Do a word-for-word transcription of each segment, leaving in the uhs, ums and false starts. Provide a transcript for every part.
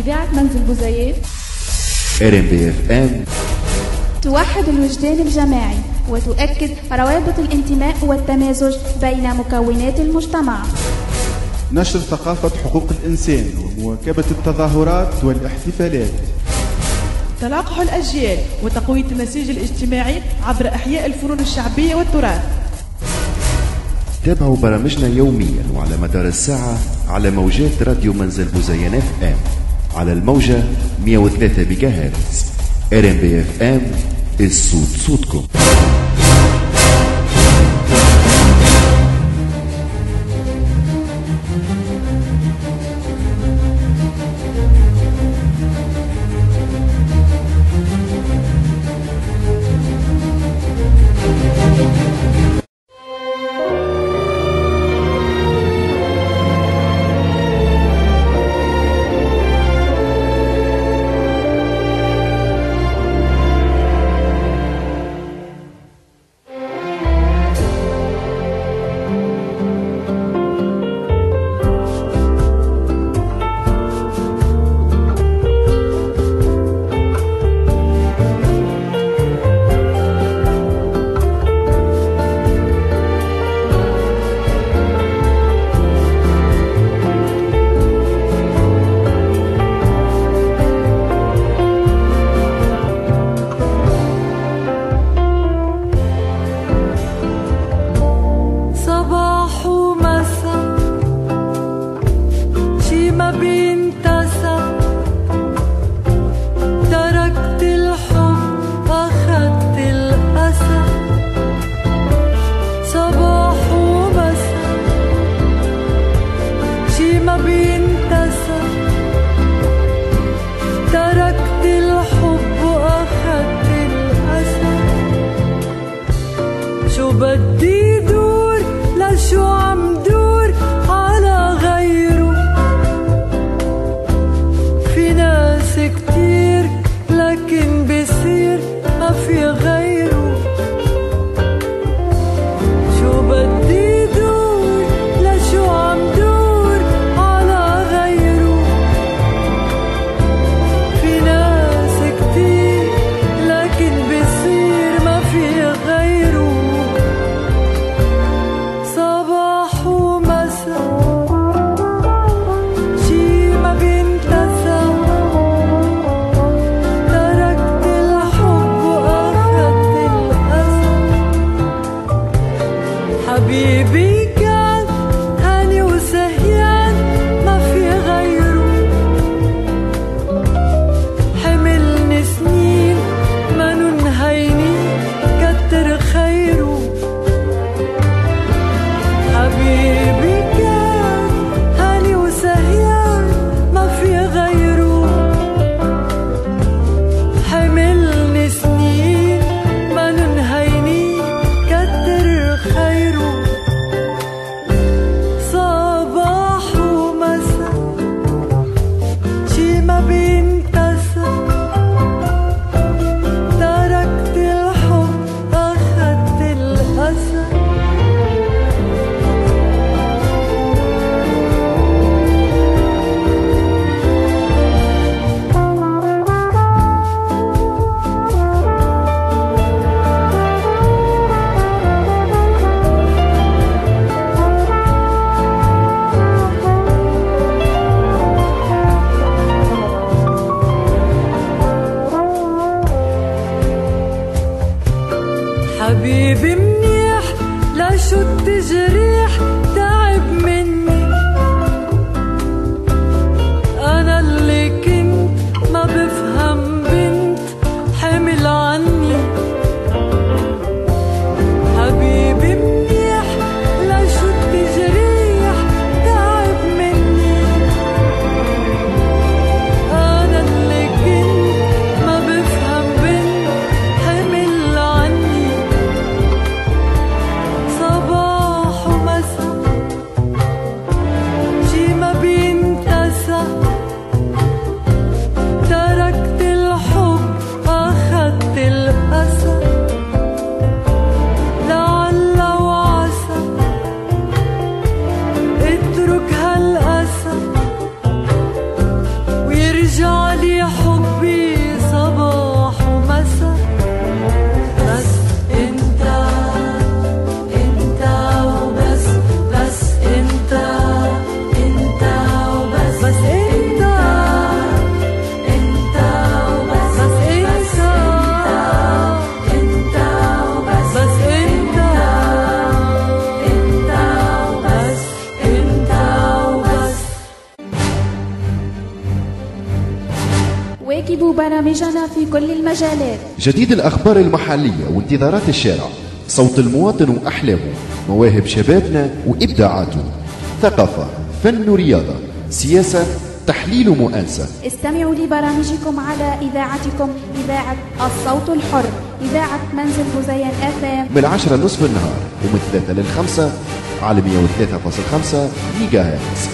إذاعة منزل بوزيات إر إم بي إف إم توحد الوجدان الجماعي وتؤكد روابط الانتماء والتمازج بين مكونات المجتمع. نشر ثقافة حقوق الإنسان ومواكبة التظاهرات والاحتفالات. تلاقح الأجيال وتقوية النسيج الاجتماعي عبر إحياء الفنون الشعبية والتراث. تابعوا برامجنا يوميا وعلى مدار الساعة على موجات راديو منزل بوزيان اف ام على الموجة مئة وثلاثة ميجا هرتز. إر إم بي إف إم الصوت صوتكم. حبيبي منيح لا شو التجريح تعب مني أنا اللي كنت ما بفهم بنت حمل عني. حبيبي منيح لا شو التجريح تعب مني أنا اللي كنت ما بفهم بنت حمل عني. صباح ومساء انتظروا برامجنا في كل المجالات. جديد الأخبار المحلية وانتظارات الشارع، صوت المواطن وأحلامه، مواهب شبابنا وإبداعاته، ثقافة، فن ورياضة، سياسة، تحليل ومؤانسة. استمعوا لبرامجكم على إذاعتكم، إذاعة الصوت الحر، إذاعة منزل بوزيان اف ام، من العشرة نصف النهار ومن ثلاثة للخمسة على مئة وثلاثة فاصلة خمسة ميجا هرتز.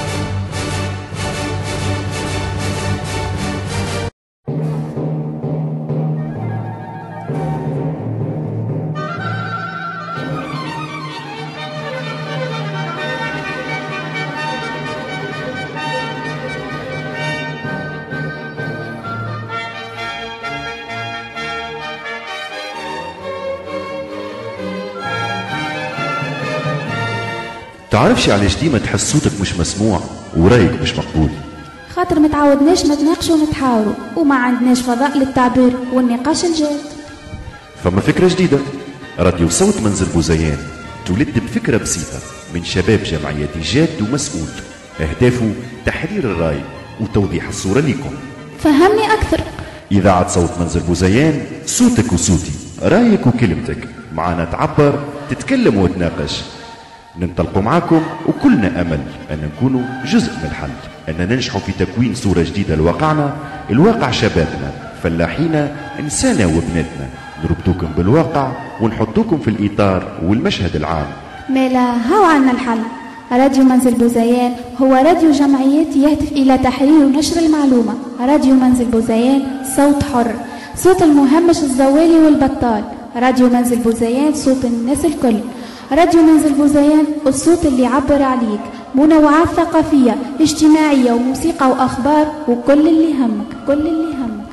تعرفش علاش ديما تحس صوتك مش مسموع ورايك مش مقبول؟ خاطر متعودناش نتناقشوا ونتحاوروا وما عندناش فضاء للتعبير والنقاش الجاد. فما فكرة جديدة، راديو صوت منزل بوزيان تولد بفكرة بسيطة من شباب جمعياتي جاد ومسؤول، أهدافه تحرير الرأي وتوضيح الصورة لكم. فهمني أكثر. إذاعة صوت منزل بوزيان، صوتك وصوتي، رأيك وكلمتك، معنا تعبر، تتكلم وتناقش. ننطلقوا معاكم وكلنا أمل أن نكونوا جزء من الحل، أن ننجحوا في تكوين صورة جديدة لواقعنا، الواقع شبابنا، فلاحينا، إنسانا وبناتنا. نربطوكم بالواقع ونحطوكم في الإطار والمشهد العام. مالا هاو عنا الحل. راديو منزل بوزيان هو راديو جمعيات يهدف إلى تحرير ونشر المعلومة. راديو منزل بوزيان صوت حر، صوت المهمش الزوالي والبطال. راديو منزل بوزيان صوت الناس الكل. راديو منزل بوزيان الصوت اللي يعبر عليك، منوعات ثقافية اجتماعية وموسيقى وأخبار وكل اللي همك، كل اللي همك.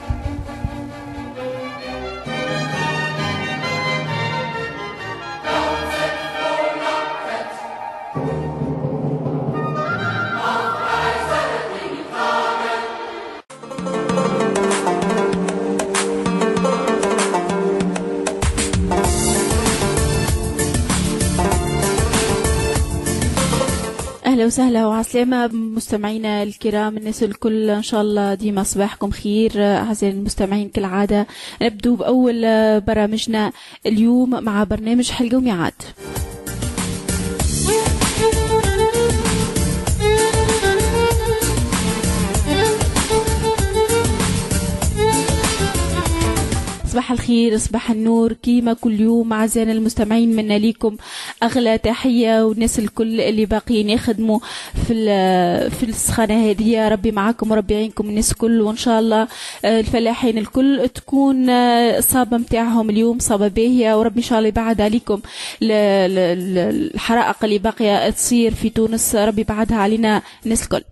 أهلا وسهلا وعسلامة مستمعينا الكرام، الناس الكل إن شاء الله ديما صباحكم خير. أعزائي المستمعين كالعادة نبدو بأول برامجنا اليوم مع برنامج حلقة وميعاد. صباح الخير، صباح النور، كيما كل يوم أعزائنا المستمعين منا ليكم أغلى تحية، والناس الكل اللي باقيين يخدموا في في السخانة هذه، ربي معاكم وربي يعينكم الناس الكل، وإن شاء الله الفلاحين الكل تكون الصابة متاعهم اليوم صابة باهية، وربي إن شاء الله يبعد عليكم الحرائق اللي باقية تصير في تونس، ربي يبعدها علينا الناس الكل.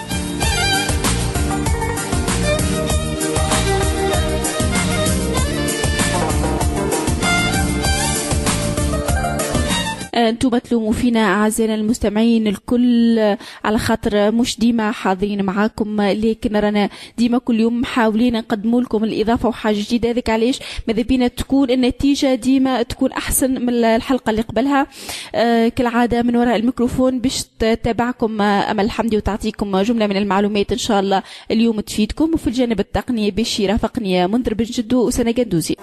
انتم تلوموا فينا اعزائنا المستمعين الكل على خاطر مش ديما حاضرين معاكم، لكن رانا ديما كل يوم محاولين نقدموا لكم الاضافه وحاجه جديده. هذيك علاش ماذا بينا تكون النتيجه ديما تكون احسن من الحلقه اللي قبلها. آه كالعاده من وراء الميكروفون باش تتابعكم امل حمدي وتعطيكم جمله من المعلومات ان شاء الله اليوم تفيدكم، وفي الجانب التقني باش يرافقني منذر بن جدو وسنه قندوزي.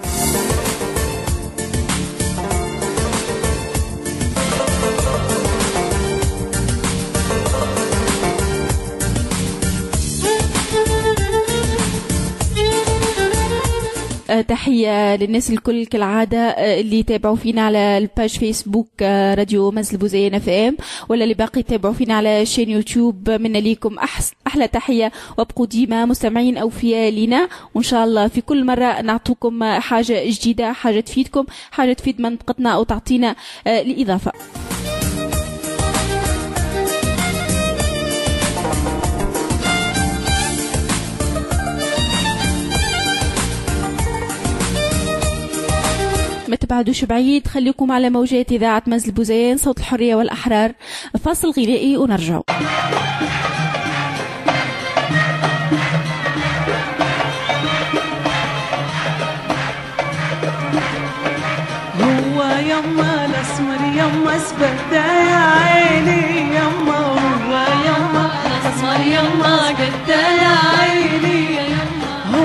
تحية للناس الكل كالعادة اللي يتابعوا فينا على الباج فيسبوك راديو منزل بوزيان اف ام، ولا اللي باقي يتابعوا فينا على شين يوتيوب. منا ليكم أحلى تحية، وابقوا ديما مستمعين أوفياء لنا، وإن شاء الله في كل مرة نعطوكم حاجة جديدة، حاجة تفيدكم، حاجة تفيد منطقتنا أو تعطينا الإضافة. ما تبعدوش بعيد، خليكم على موجات إذاعة منزل بوزيان صوت الحرية والأحرار. فاصل غنائي ونرجعوا. هو يما الأسمر يما سبدا يا عيني، يما هو يما الأسمر يما قدا يا عيني،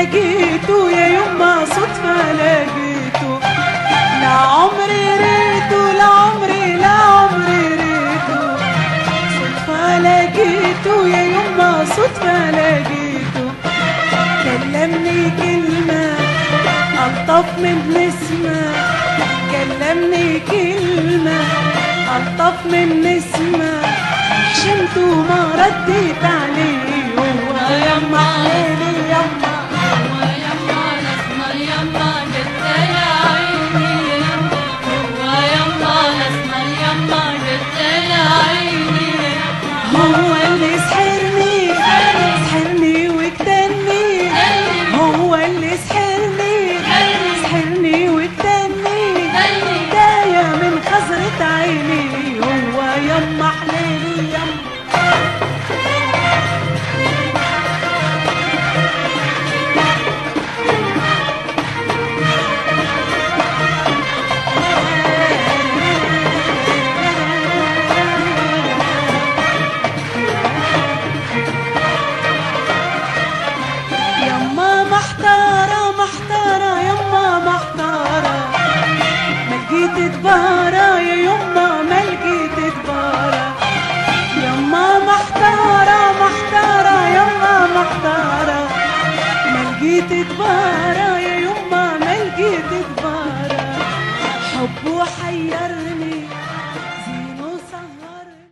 لقيته يا يما صدفة لقيته لا عمري ريته لا عمري لا عمري ريته صدفة لقيته يا يما صدفة لقيته كلمني كلمة ألطف من نسمة كلمني كلمة ألطف من نسمة حشمت وما رديت عليه هو يما حليلي يما هو يما الأسمر يما جت يا عيني هو يما الأسمر يما جت يا عيني هو اللي سحرني سحرني وكتني هو اللي سحرني سحرني وكتني داية من خزرة عيني هو يما حليلي يما يما محتارة محتارة يما محتارة ما لقيت دبارة يا يما ما لقيت دبارة يما محتارة محتارة يما محتارة ما لقيت دبارة يا يما ما لقيت دبارة حبه حيرني زينه سهرني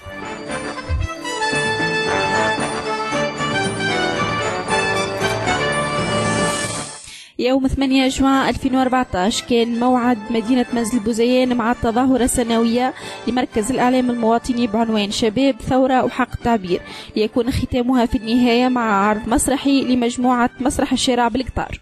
يوم ثمانية جوان ألفين وأربعة عشر كان موعد مدينة منزل بوزيان مع التظاهرة السنوية لمركز الإعلام المواطني بعنوان شباب ثورة وحق التعبير، ليكون ختامها في النهاية مع عرض مسرحي لمجموعة مسرح الشارع بالقطار.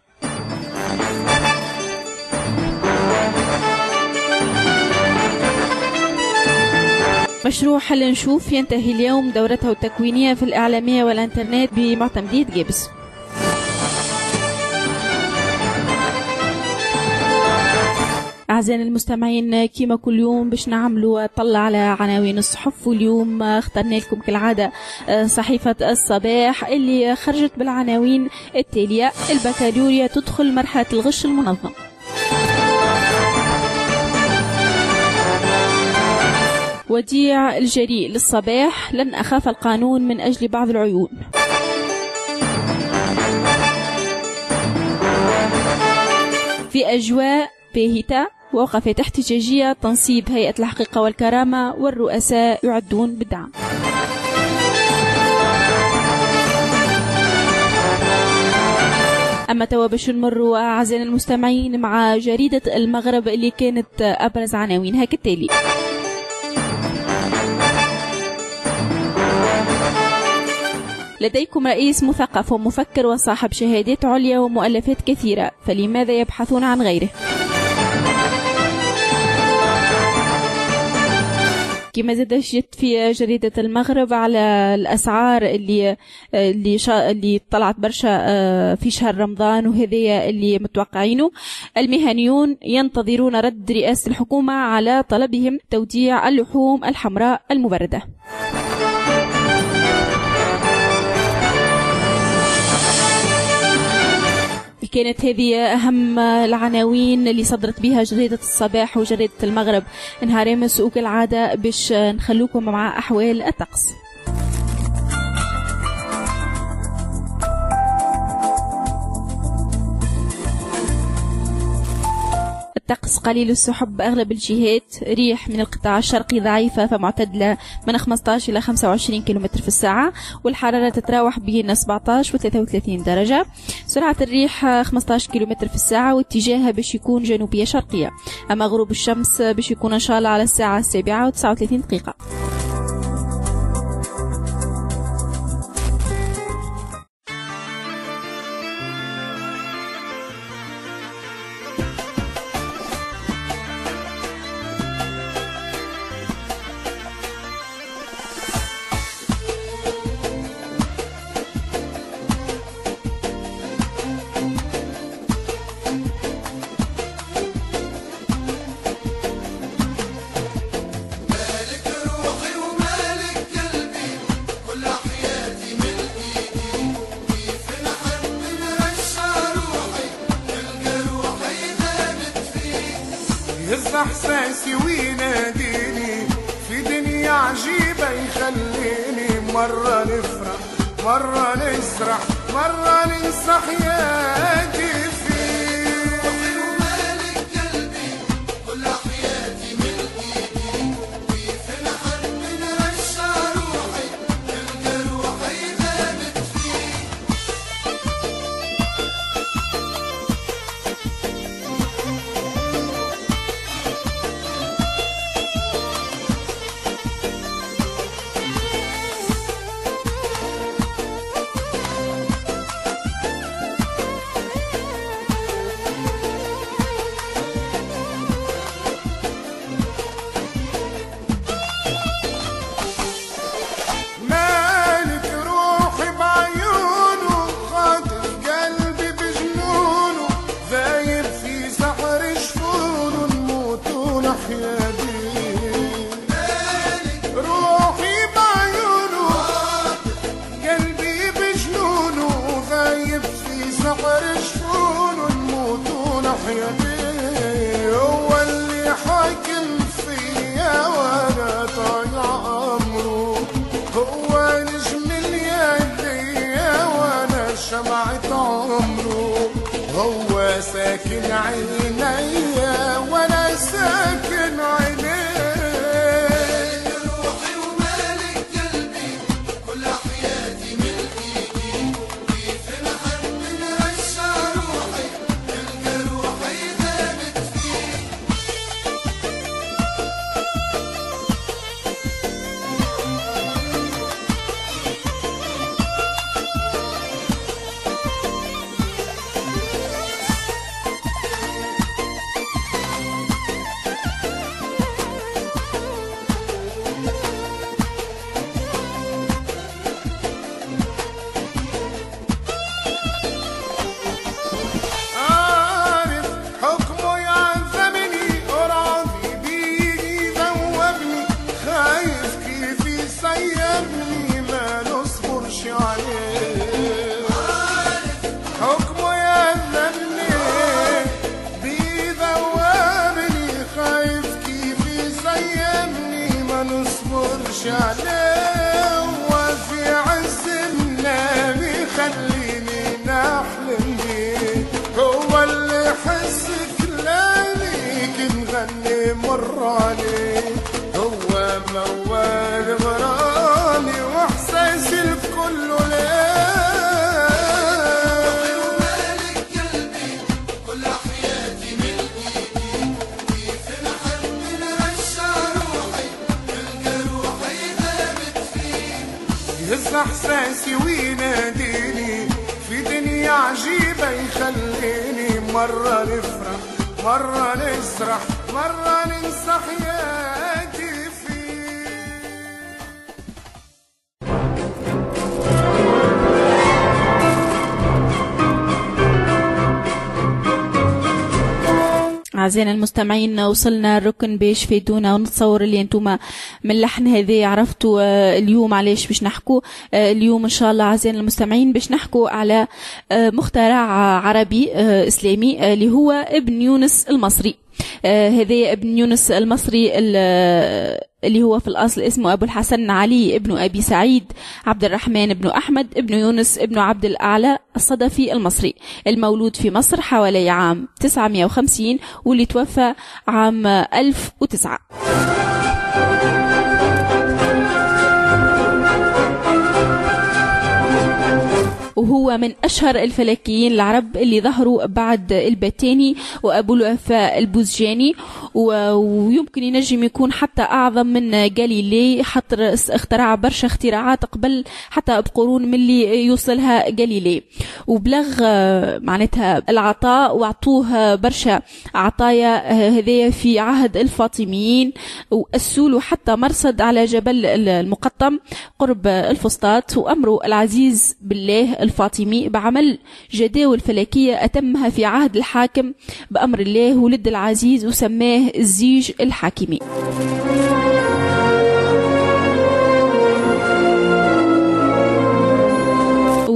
مشروع حل نشوف ينتهي اليوم دورته التكوينية في الإعلامية والإنترنت بمعتمدية جيبس. أعزائنا المستمعين، كيما كل يوم باش نعملوا طلع على عناوين الصحف، واليوم اخترنا لكم كالعادة صحيفة الصباح اللي خرجت بالعناوين التالية: البكالوريا تدخل مرحلة الغش المنظم. وديع الجريء للصباح: لن أخاف القانون من أجل بعض العيون. في أجواء باهتة، وقفت احتجاجية تنصيب هيئة الحقيقة والكرامة والرؤساء يعدون بالدعم. أما توا باش نمروا أعزائنا المستمعين مع جريدة المغرب اللي كانت أبرز عناوينها كالتالي: لديكم رئيس مثقف ومفكر وصاحب شهادات عليا ومؤلفات كثيرة، فلماذا يبحثون عن غيره؟ كما زاد جت في جريدة المغرب على الأسعار اللي اللي شا اللي طلعت برشا في شهر رمضان، وهذيا اللي متوقعينه. المهنيون ينتظرون رد رئاسة الحكومة على طلبهم توديع اللحوم الحمراء المبردة. كانت هذه أهم العناوين اللي صدرت بها جريدة الصباح وجريدة المغرب نهار أمس، وكالعادة باش نخلوكم مع أحوال الطقس. الطقس قليل السحب أغلب الجهات، ريح من القطاع الشرقي ضعيفة فمعتدلة من خمسة عشر إلى خمسة وعشرين كيلومتر في الساعة، والحرارة تتراوح بين سبعة عشر و ثلاثة وثلاثين درجة. سرعة الريح خمسة عشر كيلومتر في الساعة، واتجاهها باش يكون جنوبية شرقية. أما غروب الشمس باش يكون إن شاء الله على الساعة السابعة وتسعة وثلاثين دقيقة. مالك روح احساسي ويناديني في دنيا عجيبة يخليني مرة نفرح مرة نسرح مرة ننسى حياتي فيه. ومالك قلبي كل حياتي ملكي وفي الحرب نرجع روحي تلقى روحي ذابت فيه. هو اللي حاكم فيا وانا طايع امره، هو نجم اليديا وانا شمعة عمره، هو ساكن عينيا وانا ساكن عينيه. روحي ومالك قلبي كل حياتي ملكي في الحرب نرجع روحي تلقى روحي ذابت فيه. عليه وفي عز النام يخليني نحلم بيه، هو اللي يحس كلامي كنغني مر عليه، هو موال غرامي واحساسي الكل ليه. ومالك قلبي كل حياتي ملكي في الحرب نرجع روحي تلقى روحي ذابت فيه. يهز احساسي ويناديني في دنيا عجيبة يخليني مرة نفرح مرة نسرح مرة ننسى حياتي فيه. أعزائنا المستمعين، وصلنا الركن باش فيدونا ونتصور اللي انتم من لحن هذه عرفتوا اليوم علاش باش نحكوا. اليوم ان شاء الله أعزائنا المستمعين باش نحكوا على مخترع عربي إسلامي اللي هو ابن يونس المصري. هذا ابن يونس المصري اللي هو في الأصل اسمه أبو الحسن علي ابن أبي سعيد عبد الرحمن ابن أحمد ابن يونس ابن عبد الأعلى الصدفي المصري، المولود في مصر حوالي عام تسعمائة وخمسين واللي توفى عام ألف وتسعة. وهو من أشهر الفلكيين العرب اللي ظهروا بعد البتاني وأبو الوفاء البوزجاني، ويمكن ينجم يكون حتى أعظم من جاليلي، حتى اخترع برشا اختراعات قبل حتى بقرون من اللي يوصلها جاليلي، وبلغ معناتها العطاء وعطوه برشا عطايا هذيا في عهد الفاطميين، وأسولوا حتى مرصد على جبل المقطم قرب الفسطاط، وأمروا العزيز بالله الفاطمي بعمل جداول فلكية أتمها في عهد الحاكم بأمر الله ولد العزيز وسماه الزيج الحاكمي.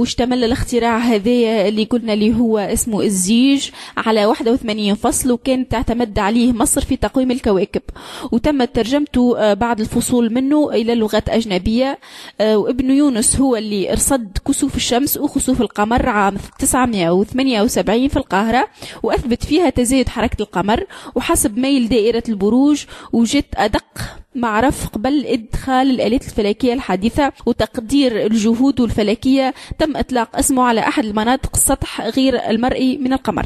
واشتمل الاختراع هذا اللي قلنا اللي هو اسمه الزيج على واحد وثمانين فصل، وكانت تعتمد عليه مصر في تقويم الكواكب، وتمت ترجمته بعد الفصول منه إلى لغات أجنبية. وابن يونس هو اللي رصد كسوف الشمس وخسوف القمر عام تسعمائة وثمانية وسبعين في القاهرة، وأثبت فيها تزايد حركة القمر وحسب ميل دائرة البروج، وجدت أدق معرف قبل إدخال الآلات الفلكية الحديثة وتقدير الجهود الفلكية. تم إطلاق اسمه على أحد المناطق السطح غير المرئي من القمر.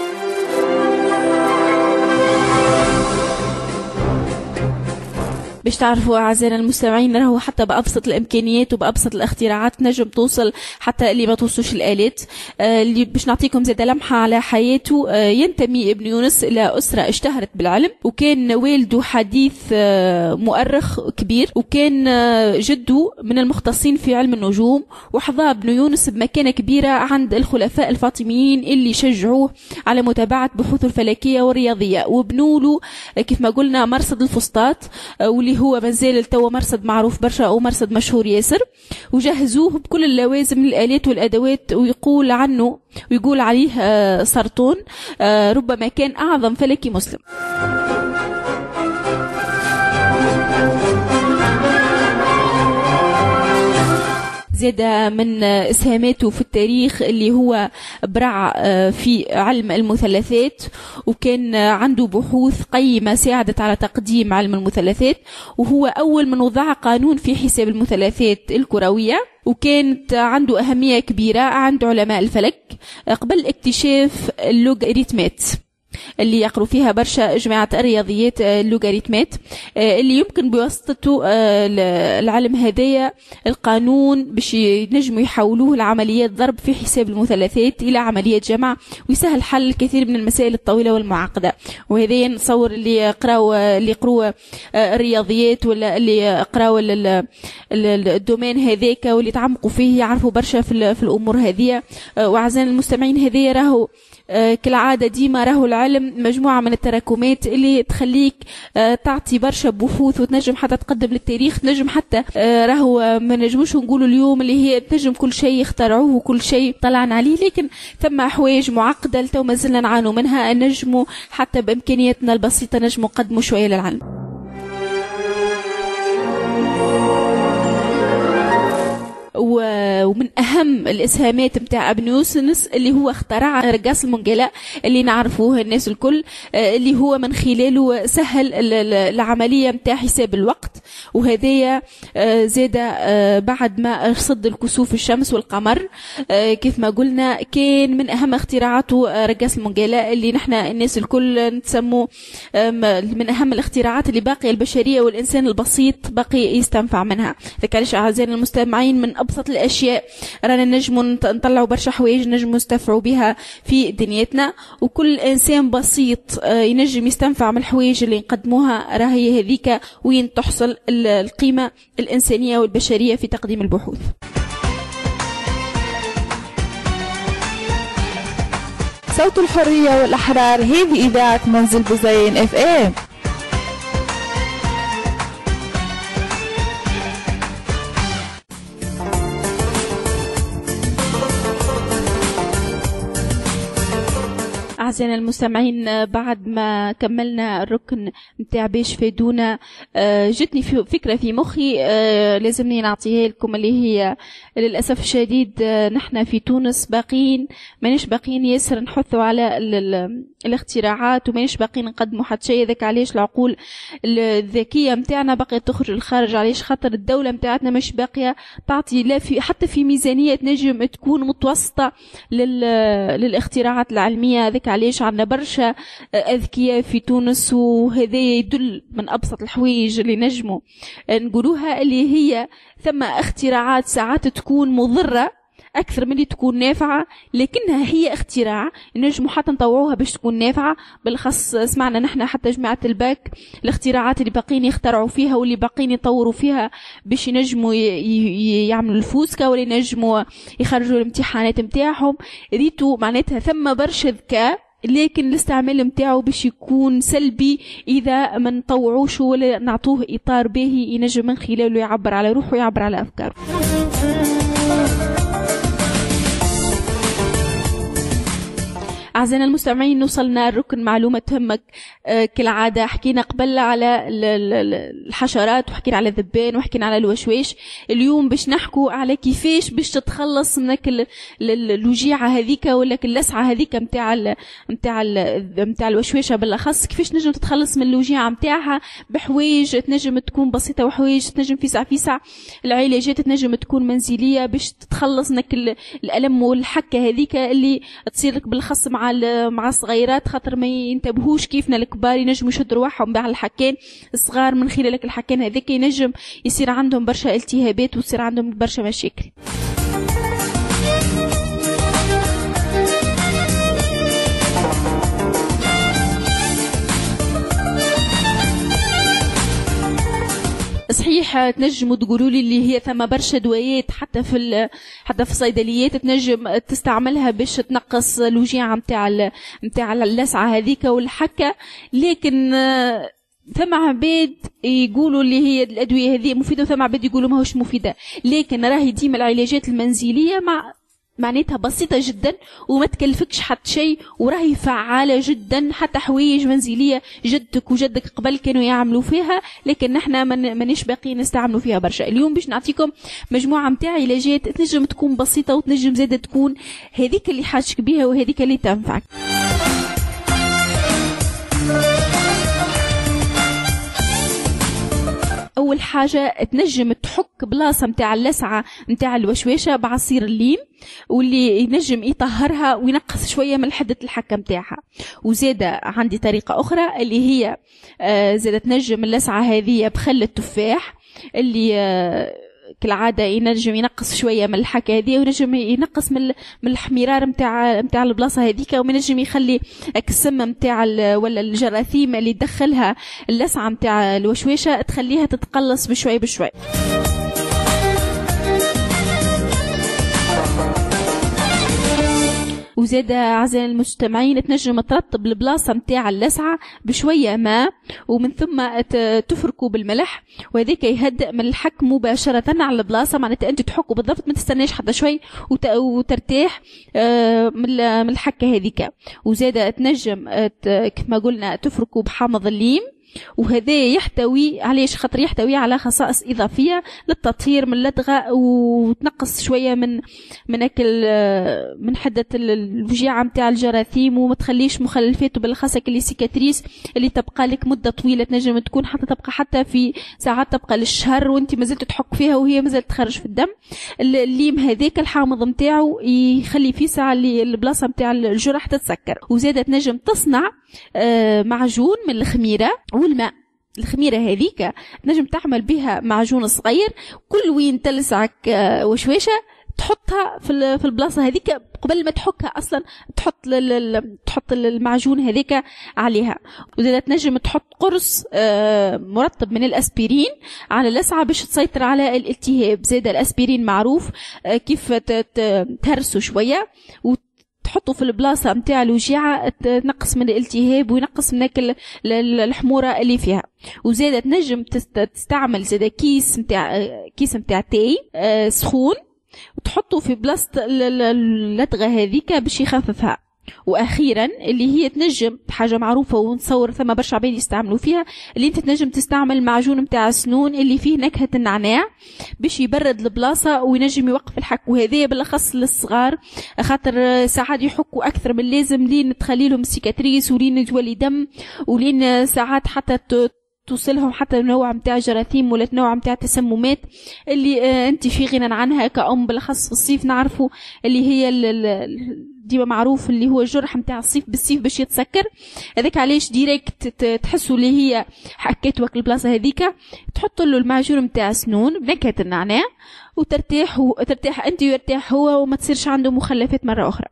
باش تعرفوا أعزائنا المستمعين راهو حتى بأبسط الإمكانيات وبأبسط الاختراعات نجم توصل حتى اللي ما توصلش الآلات. آه اللي باش نعطيكم زيادة لمحة على حياته. آه ينتمي ابن يونس إلى أسرة اشتهرت بالعلم، وكان والده حديث آه مؤرخ كبير، وكان آه جده من المختصين في علم النجوم، وحظى ابن يونس بمكانة كبيرة عند الخلفاء الفاطميين اللي شجعوه على متابعة بحوثه الفلكية والرياضية، وبنوا له آه كيف ما قلنا مرصد الفسطاط، آه واللي هو مازال التو مرصد معروف برشا أو مرصد مشهور ياسر، وجهزوه بكل اللوازم من الآلات والأدوات، ويقول عنه ويقول عليه سرطون ربما كان أعظم فلكي مسلم. زيادة من إسهاماته في التاريخ اللي هو برع في علم المثلثات، وكان عنده بحوث قيمة ساعدت على تقديم علم المثلثات، وهو أول من وضع قانون في حساب المثلثات الكروية، وكانت عنده أهمية كبيرة عند علماء الفلك قبل اكتشاف اللوغاريتمات اللي يقروا فيها برشا جماعة الرياضيات، اللوغاريتمات اللي يمكن بواسطته العلم هدايا القانون باش ينجموا يحولوه لعمليات ضرب في حساب المثلثات إلى عمليات جمع، ويسهل حل الكثير من المسائل الطويلة والمعقدة. وهذا نتصور اللي يقراوا اللي يقروا الرياضيات ولا اللي يقراوا الدومين هذاك واللي تعمقوا فيه يعرفوا برشا في الأمور هذه. وأعزائنا المستمعين هذه راهو كالعادة ديما راهو العلم مجموعة من التراكمات اللي تخليك تعطي برشا بحوث وتنجم حتى تقدم للتاريخ. تنجم حتى راهو ما نجموش نقولوا اليوم اللي هي تنجم كل شيء اخترعوه وكل شيء طلعنا عليه، لكن ثم حوايج معقدة لتو مازلنا نعانوا منها، نجموا حتى بإمكانياتنا البسيطة نجموا نقدموا شوية للعلم. ومن أهم الإسهامات متاع ابن يونس اللي هو اخترع رقاص المنجلة اللي نعرفوه الناس الكل، اللي هو من خلاله سهل العملية متاع حساب الوقت. وهذايا زادة بعد ما رصد الكسوف الشمس والقمر كيف ما قلنا كان من أهم اختراعاته رقاص المنجلة اللي نحن الناس الكل نتسمو من أهم الاختراعات اللي باقي البشرية والإنسان البسيط باقي يستنفع منها. ذلك علاش أعزائنا المستمعين من أبسط الأشياء رانا نجموا نطلعوا برشا حوايج نجموا نستفعوا بها في دنيتنا، وكل إنسان بسيط ينجم يستنفع من الحوايج اللي نقدموها راهي هذيك وين تحصل القيمة الإنسانية والبشرية في تقديم البحوث. صوت الحرية والأحرار، هذه إذاعة منزل بوزين اف ام. أعزائنا المستمعين بعد ما كملنا الركن متاع باش فادونا جتني في فكرة في مخي لازمني نعطيها لكم، اللي هي للأسف الشديد نحن في تونس باقين مانيش باقين ياسر نحثوا على الاختراعات ومانيش باقين نقدموا حتى شيء. ذاك علاش العقول الذكية متاعنا باقية تخرج للخارج، علاش خاطر الدولة متاعتنا مش باقية تعطي لا في حتى في ميزانية تنجم تكون متوسطة للاختراعات العلمية. ذاك علاش عندنا برشا أذكياء في تونس، وهذا يدل من أبسط الحوايج اللي نجموا نقولوها اللي هي ثم اختراعات ساعات تكون مضرة أكثر من اللي تكون نافعة، لكنها هي اختراع نجموا حتى نطوعوها باش تكون نافعة. بالخص سمعنا نحن حتى جماعة الباك الاختراعات اللي باقين يخترعوا فيها واللي باقين يطوروا فيها باش ينجموا يعملوا الفوسكا ولا ينجموا يخرجوا الامتحانات متاعهم. ريتو معناتها ثم برشا ذكاء، لكن الاستعمال متاعه باش يكون سلبي إذا ما نطوعوش ولا نعطوه إطار باهي ينجم من خلاله يعبر على روحه ويعبر على أفكاره. أعزائنا المستمعين، وصلنا الركن معلومة تهمك. آه كالعادة حكينا قبل على الحشرات، وحكينا على الذبان، وحكينا على الوشويش. اليوم باش نحكوا على كيفاش باش تتخلص من الوجيعة هذيك ولا اللسعة هذيك متاع متاع متاع الوشويشة بالأخص. كيفاش نجم تتخلص من الوجيعة متاعها بحوايج تنجم تكون بسيطة، وحوايج تنجم فيسع فيسع. العلاجات تنجم تكون منزلية باش تتخلص منك الألم والحكة هذيك اللي تصير لك بالخص مع مع الصغيرات، خاطر ما ينتبهوش كيفنا الكبار ينجموا يشدوا رواحهم مع الحكان الصغار. من خلال الحكان هذيك ينجم يصير عندهم برشا التهابات ويصير عندهم برشا مشاكل. صحيح تنجموا تقولوا لي اللي هي ثم برشا دوايات حتى في حتى في الصيدليات تنجم تستعملها باش تنقص الوجيعه نتاع نتاع اللسعه هذيك والحكه، لكن ثم عباد يقولوا اللي هي الادويه هذه مفيده وثم عباد يقولوا ماهوش مفيده. لكن راهي ديما العلاجات المنزليه مع معناتها بسيطة جدا وما تكلفكش حتى شيء، وراهي فعالة جدا. حتى حوايج منزلية جدك وجدك قبل كانوا يعملوا فيها، لكن نحنا مانيش باقيين نستعملوا فيها برشا. اليوم باش نعطيكم مجموعة متاع علاجات تنجم تكون بسيطة وتنجم زادة تكون هذيك اللي حاجك بيها وهذيك اللي تنفعك. أول حاجة تنجم تحك بلاصة متاع اللسعة متاع الوشويشة بعصير الليم، واللي ينجم يطهرها وينقص شوية من حدة الحكة متاعها. وزادة عندي طريقة أخرى اللي هي زادة تنجم اللسعة هذه بخل التفاح، اللي كالعادة ينجم ينقص شوية من الحكة هذه، وينجم ينقص من من الحمرار متاع متاع البلاصة هذيك، وينجم يخلي السم متاع ولا الجراثيم اللي تدخلها اللسعة متاع الوشويشة تخليها تتقلص بشوي بشوي. وزادة أعزائي المستمعين تنجم ترطب البلاصة متاع اللسعة بشوية ماء، ومن ثم تفركوا بالملح، وهذاك يهدئ من الحك مباشرة على البلاصة. معناتها أنت تحكوا بالضبط، ما تستناش حتى شوي وترتاح من الحكة هذيك. وزادة تنجم كما قلنا تفركوا بحامض الليم، وهذا يحتوي علاش خاطر يحتوي على خصائص إضافية للتطهير من اللدغة، وتنقص شوية من من أكل من حدة الوجيعة متاع الجراثيم، وما تخليش مخلفات وبالخاصة كلي سيكاتريس اللي تبقى لك مدة طويلة، تنجم تكون حتى تبقى حتى في ساعات تبقى للشهر وانت مازلت تحك فيها وهي مازلت تخرج في الدم. الليم هذاك الحامض متاعه يخلي في ساعة اللي البلاصة متاع الجرح تتسكر. وزادة تنجم تصنع معجون من الخميرة والماء. الخميرة هذيك تنجم تعمل بها معجون صغير، كل وين تلسعك وشويشة تحطها في في البلاصة هذيك قبل ما تحكها أصلا، تحط تحط المعجون هذيك عليها. وإذا تنجم تحط قرص مرطب من الأسبرين على اللسعة باش تسيطر على الالتهاب. زاد الأسبرين معروف كيف تهرسه شوية تحطه في البلاصة متاع الوجيعة، تنقص من الالتهاب وينقص من الحمورة اللي فيها. وزادة تنجم تستعمل زادة كيس متاع كيس متاع تاي سخون وتحطه في بلاصة اللدغة هذيك باش يخففها. واخيرا اللي هي تنجم حاجه معروفه ونتصور ثم برشا عباد يستعملوا فيها، اللي انت تنجم تستعمل معجون نتاع سنون اللي فيه نكهه النعناع باش يبرد البلاصه وينجم يوقف الحك. وهذا بالاخص للصغار خاطر ساعات يحكوا اكثر من اللازم لين تخلي لهم سيكاتريس ولين تولي دم ولين ساعات حتى توصلهم حتى نوع متاع جراثيم ولا نوع متاع تسممات اللي آه انت في غنى عنها كأم، بالاخص في الصيف نعرفوا اللي هي ديما معروف اللي هو الجرح متاع الصيف بالصيف باش يتسكر. هذاك علاش ديريكت تحسوا اللي هي حكيت وقت البلاصه هذيك تحط له المعجون متاع سنون بنكهه النعناع وترتاح وترتاح انت ويرتاح هو وما تصيرش عنده مخلفات مره اخرى.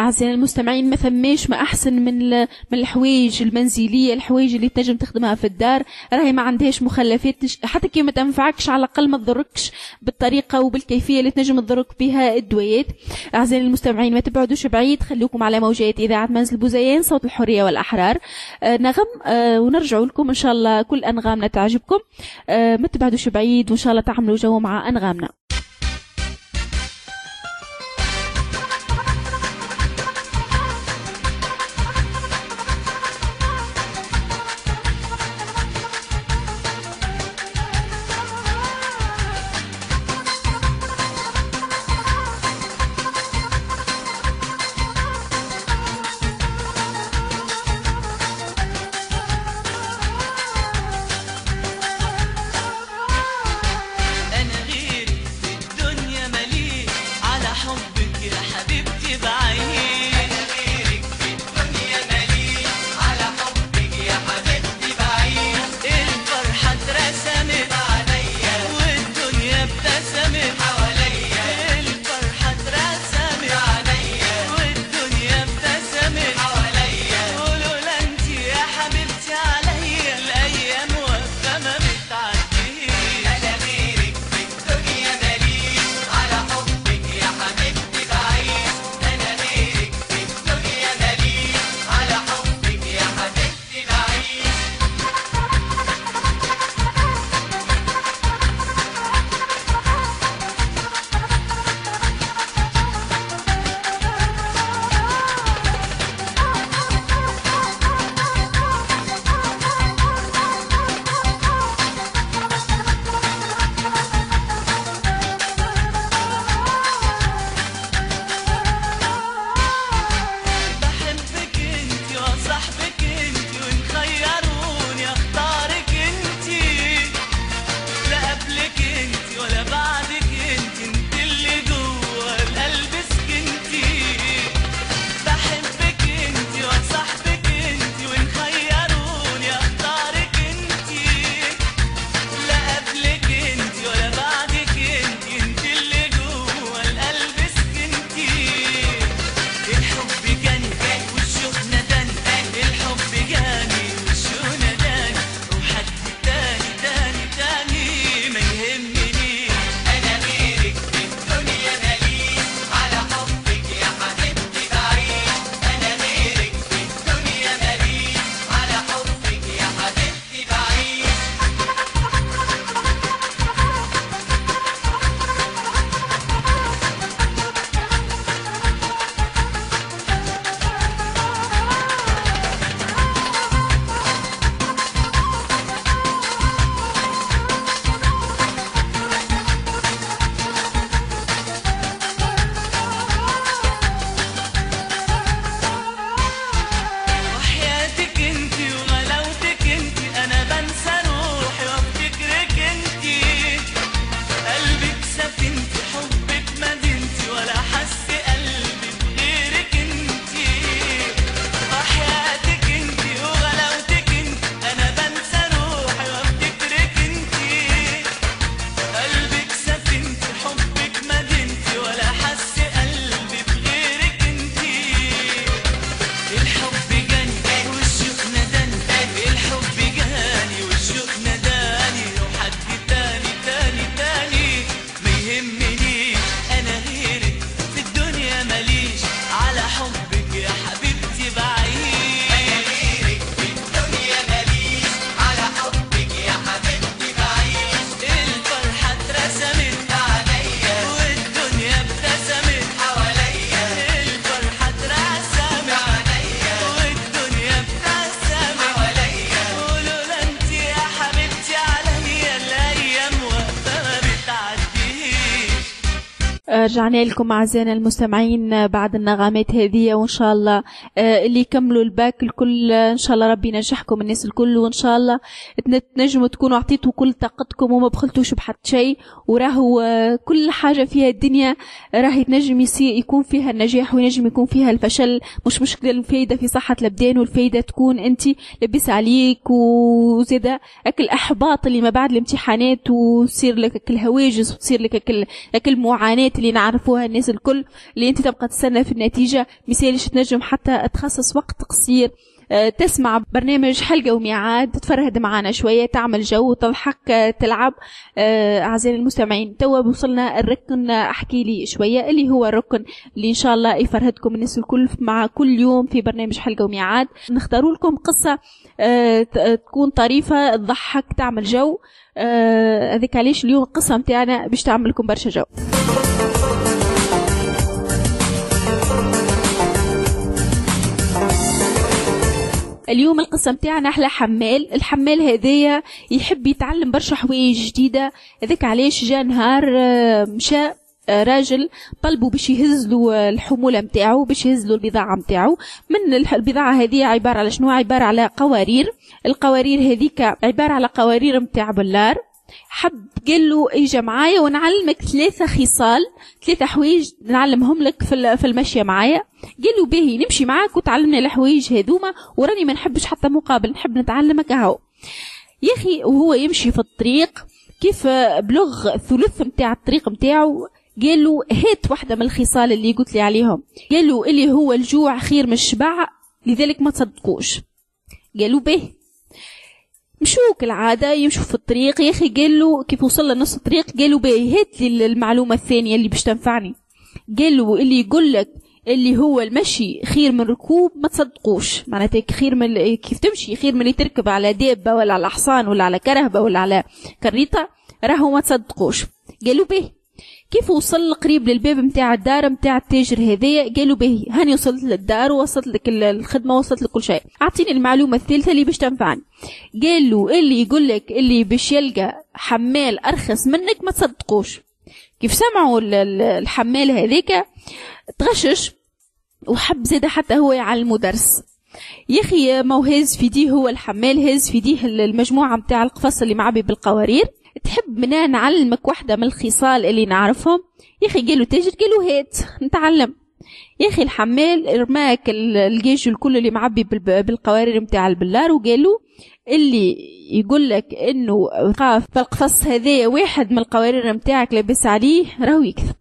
أعزائنا المستمعين، ما ثماش ما أحسن من من الحوايج المنزلية، الحوايج اللي تنجم تخدمها في الدار، راهي ما عندهاش مخلفات، حتى كي ما تنفعكش على الأقل ما تضركش بالطريقة وبالكيفية اللي تنجم تضرك بها الدويات. أعزائنا المستمعين ما تبعدوش بعيد، خليكم على موجات إذاعة منزل بوزيان صوت الحرية والأحرار. آه نغم آه ونرجعوا لكم إن شاء الله كل أنغامنا تعجبكم. آه ما تبعدوش بعيد وإن شاء الله تعملوا جو مع أنغامنا. رجعنا لكم أعزائنا المستمعين بعد النغمات هذه، وإن شاء الله اللي يكملوا الباك الكل إن شاء الله ربي ينجحكم الناس الكل، وإن شاء الله تنجموا تكونوا عطيتوا كل طاقتكم وما بخلتوش بحد شيء. وراهو كل حاجة فيها الدنيا راهي تنجم يصير يكون فيها النجاح وينجم يكون فيها الفشل، مش مشكلة. الفايدة في صحة الأبدان، والفايدة تكون أنت لبس عليك، وزيدا أكل أحباط اللي ما بعد الامتحانات، وتصير لك الهواجس، وتصير لك أكل أكل معاناة اللي اللي نعرفوها الناس الكل، اللي انت تبقى تستنى في النتيجه. مثالش تنجم حتى تخصص وقت قصير تسمع برنامج حلقة وميعاد، تتفرهد معنا شوية، تعمل جو، تضحك، تلعب. أعزائي المستمعين، توا وصلنا الركن أحكي لي شوية، اللي هو الركن اللي إن شاء الله يفرهدكم الناس الكل مع كل يوم في برنامج حلقة وميعاد. نختاروا لكم قصة تكون طريفة، تضحك، تعمل جو. هذيك علاش اليوم القصة متاعنا باش تعمل لكم برشا جو. اليوم القصة متاعنا أحلى حمال. الحمال هذايا يحب يتعلم برشا حوايج جديدة. هذاك علاش جا نهار مشى راجل طلبوا باش يهزلوا الحمولة متاعو، باش يهزلوا البضاعة متاعو. من البضاعة هذه عبارة على شنو؟ عبارة على قوارير. القوارير هذيك عبارة على قوارير متاع بلار. حب قال له اجا معايا ونعلمك ثلاثة خصال، ثلاثة حوايج نعلمهم لك في في المشي معايا. قال له باهي نمشي معاك وتعلمنا الحوايج هذوما، وراني ما نحبش حتى مقابل، نحب نتعلمك اهو. يا اخي وهو يمشي في الطريق كيف بلغ ثلث متاع الطريق متاعو قال له هات واحدة من الخصال اللي قلت لي عليهم. قال له اللي هو الجوع خير من الشبع، لذلك ما تصدقوش. قال له باهي. مشوا كالعادة يمشوا في الطريق. يا أخي قال له كيف وصل لنص الطريق قال له باهي هات لي المعلومة الثانية اللي باش تنفعني. قال له اللي يقول لك اللي هو المشي خير من ركوب ما تصدقوش، معناتها خير من كيف تمشي خير من اللي تركب على دابة ولا على حصان ولا على كرهبة ولا على كريطة، راهو ما تصدقوش. قال له باهي. كيف وصل قريب للباب متاع الدار متاع التاجر هذايا قالوا باهي هاني وصلت للدار ووصلت لك الخدمه وصلت لك كل شيء، اعطيني المعلومه الثالثه اللي باش تنفعني. قال له اللي يقول لك اللي باش يلقى حمال ارخص منك ما تصدقوش. كيف سمعوا الحمال هذيك تغشش وحب زاد حتى هو يعلمه درس. يا اخي ما هو هاز في ديه، هو الحمال هاز في ديه المجموعه متاع القفص اللي معبي بالقوارير. تحب منا نعلمك واحدة من الخصال اللي نعرفهم؟ يا أخي قالوا تاجر، قالوا هات نتعلم. يا أخي الحمال رماك الجيش الكل اللي معبي بالقوارير متاع البلار وقالوا اللي يقول لك إنه قاف بالقفص هذا واحد من القوارير متاعك لابس عليه راهو يكذب.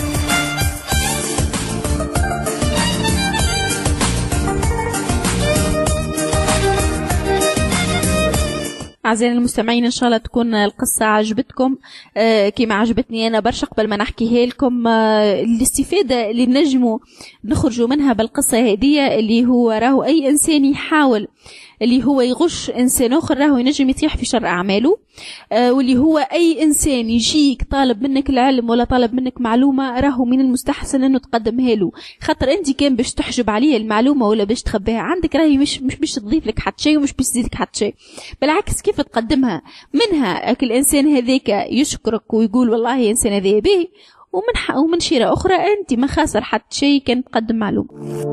أعزائي المستمعين، إن شاء الله تكون القصة عجبتكم آه كما عجبتني أنا برشا. قبل ما نحكيها لكم آه الاستفادة اللي نجموا نخرجوا منها بالقصة هذه اللي هو راهو أي إنسان يحاول اللي هو يغش إنسان آخر راهو ينجم يطيح في شر أعماله. آه واللي هو أي إنسان يجيك طالب منك العلم ولا طالب منك معلومة راهو من المستحسن أنه تقدمها له، خاطر أنت كان باش تحجب عليه المعلومة ولا باش تخبيها عندك راهي مش مش باش تضيف لك حتى شيء ومش باش تزيدك حتى شيء، بالعكس كيف تقدمها منها أكل الإنسان هذاك يشكرك ويقول والله إنسان هذا به، ومن ومن شيرة أخرى أنت ما خاسر حتى شيء كان تقدم معلومة.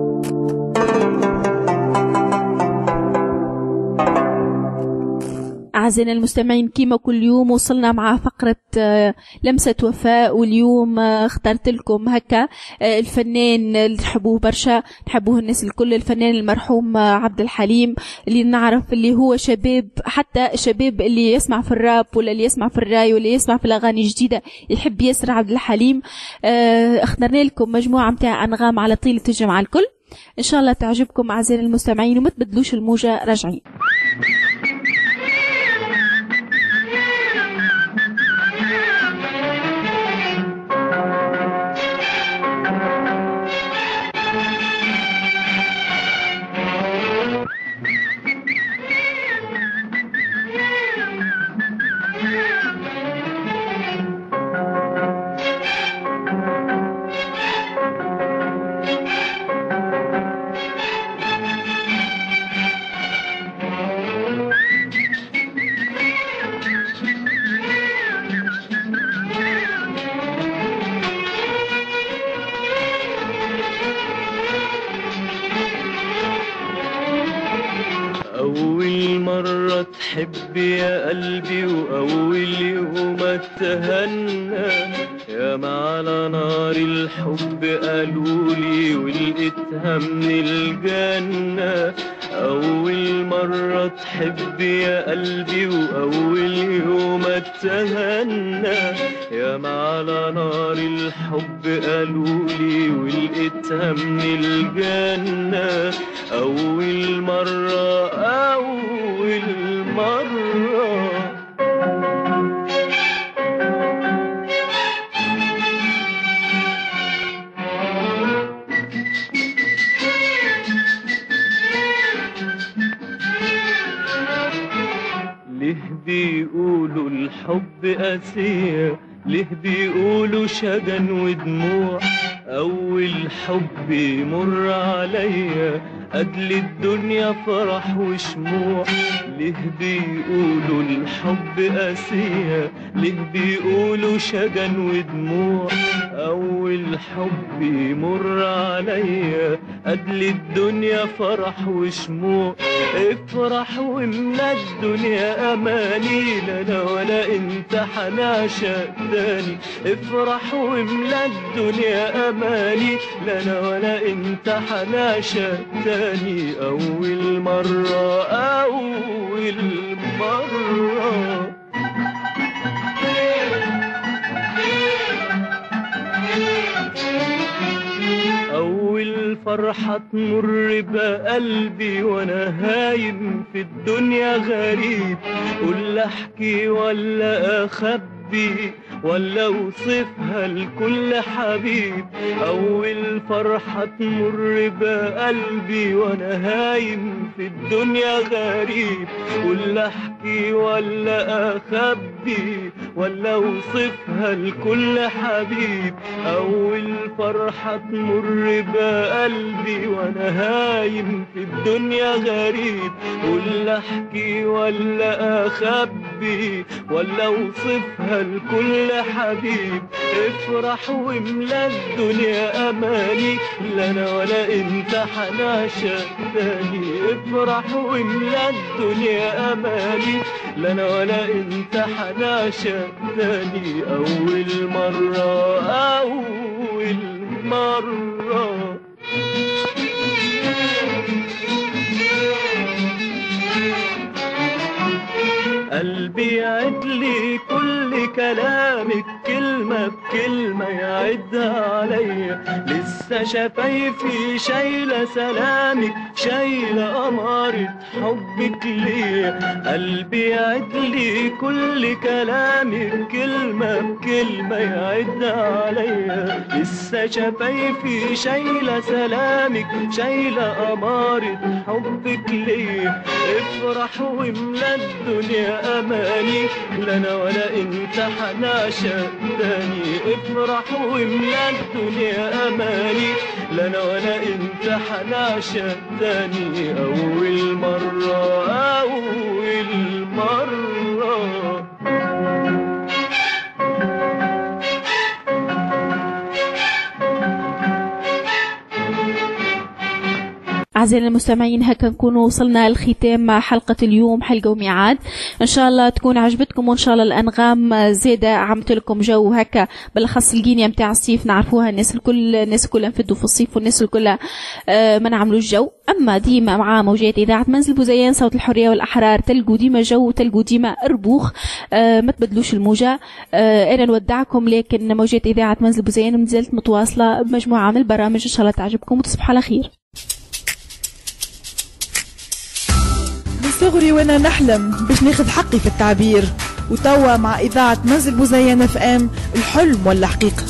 أعزائنا المستمعين، كيما كل يوم وصلنا مع فقرة لمسة وفاء، واليوم اخترت لكم هكا الفنان اللي تحبوه برشا، تحبوه الناس الكل، الفنان المرحوم عبد الحليم، اللي نعرف اللي هو شباب، حتى شباب اللي يسمع في الراب ولا اللي يسمع في الراي ولا يسمع في الأغاني الجديدة يحب ياسر عبد الحليم. اخترنا لكم مجموعة متاع أنغام على طيلة الجمعة الكل، إن شاء الله تعجبكم أعزائنا المستمعين، وما تبدلوش الموجة، راجعين. تحب يا قلبي وأول يوم اتهنى يا ما على نار الحب قالولي ولقيتها من الجنة. أول مرة مرة تحب يا قلبي وأول يوم اتهنى يا ما على نار الحب قالولي ولقيتها من الجنة أول مرة أول مرة. ليه بيقولوا الحب قاسية ليه بيقولوا شجن ودموع أول حب يمر عليا قبل الدنيا فرح وشموع ليه بيقولوا الحب قاسية ليه بيقولوا شجن ودموع أول حب يمر عليا قبل الدنيا فرح وشموع افرح واملا الدنيا أماني لا أنا ولا انت حنعشق تاني افرح واملا الدنيا أماني لا أنا ولا انت حنعشق تاني أول مرة أول مرة. أول فرحة تمر بقلبي وأنا هايم في الدنيا غريب قول أحكي ولا أخبي ولا اوصفها لكل حبيب أول فرحة تمر بقلبي وأنا هايم في الدنيا غريب قول أحكي ولا أخبي ولا اوصفها لكل حبيب أول فرحة تمر بقلبي وأنا هايم في الدنيا غريب قول أحكي ولا أخبي ولا اوصفها لكل حبيب افرح واملا الدنيا أماني لا أنا ولا انت حنعشق تاني افرح واملا الدنيا أماني لا أنا ولا انت حنعشق تاني أول مرة أول مرة. قلبي يعدلي كل كلامك كلمة بكلمة يعدها عليا لسه شفايفي شايلة سلامك شايلة أمارة حبك ليا قلبي يعدلي كل كلامك كلمة بكلمة يعدها عليا لسه شفايفي شايلة سلامك شايلة أمارة حبك ليا افرح واملا الدنيا أماني لا أنا ولا انت حنعشق تاني افرح واملا الدنيا أماني لا أنا ولا انت حنعشق تاني أول مرة أول مرة. أعزائنا المستمعين هكا نكون وصلنا لختام حلقة اليوم حلقة وميعاد إن شاء الله تكون عجبتكم وإن شاء الله الأنغام زيادة عملت لكم جو هكا بالأخص الجينيا متاع الصيف نعرفوها الناس الكل الناس كلها نفدوا في الصيف والناس الكل آه ما نعملوا الجو أما ديما مع موجات إذاعة منزل بوزيان صوت الحرية والأحرار تلقوا ديما جو تلقوا ديما ربوخ آه ما تبدلوش الموجة آه أنا نودعكم لكن موجات إذاعة منزل بوزيان مازالت متواصلة بمجموعة من البرامج إن شاء الله تعجبكم وتصبحوا على خير. صغري وانا نحلم باش ناخذ حقي في التعبير وتوا مع اذاعه منزل بوزيان اف ام الحلم ولا حقيقه.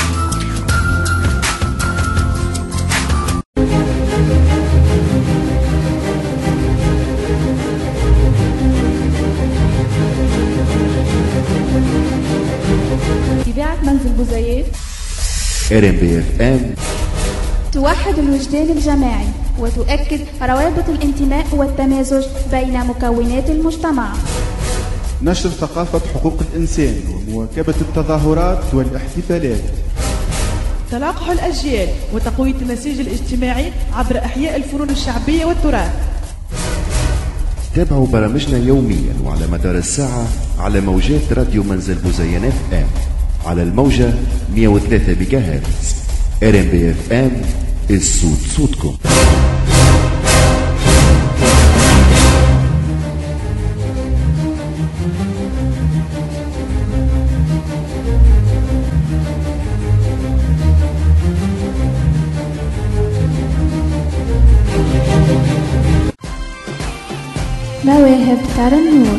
اذاعه منزل بوزيان ار ام بي اف ام توحد الوجدان الجماعي وتؤكد روابط الانتماء والتمازج بين مكونات المجتمع. نشر ثقافة حقوق الإنسان ومواكبة التظاهرات والاحتفالات. تلاقح الأجيال وتقوية النسيج الاجتماعي عبر إحياء الفنون الشعبية والتراث. تابعوا برامجنا يوميا وعلى مدار الساعة على موجات راديو منزل بوزيان اف ام على الموجة مئة وثلاثة ميجا هرتز. ار ام بي اف ام الصوت صوتكم. مواهب ترنور.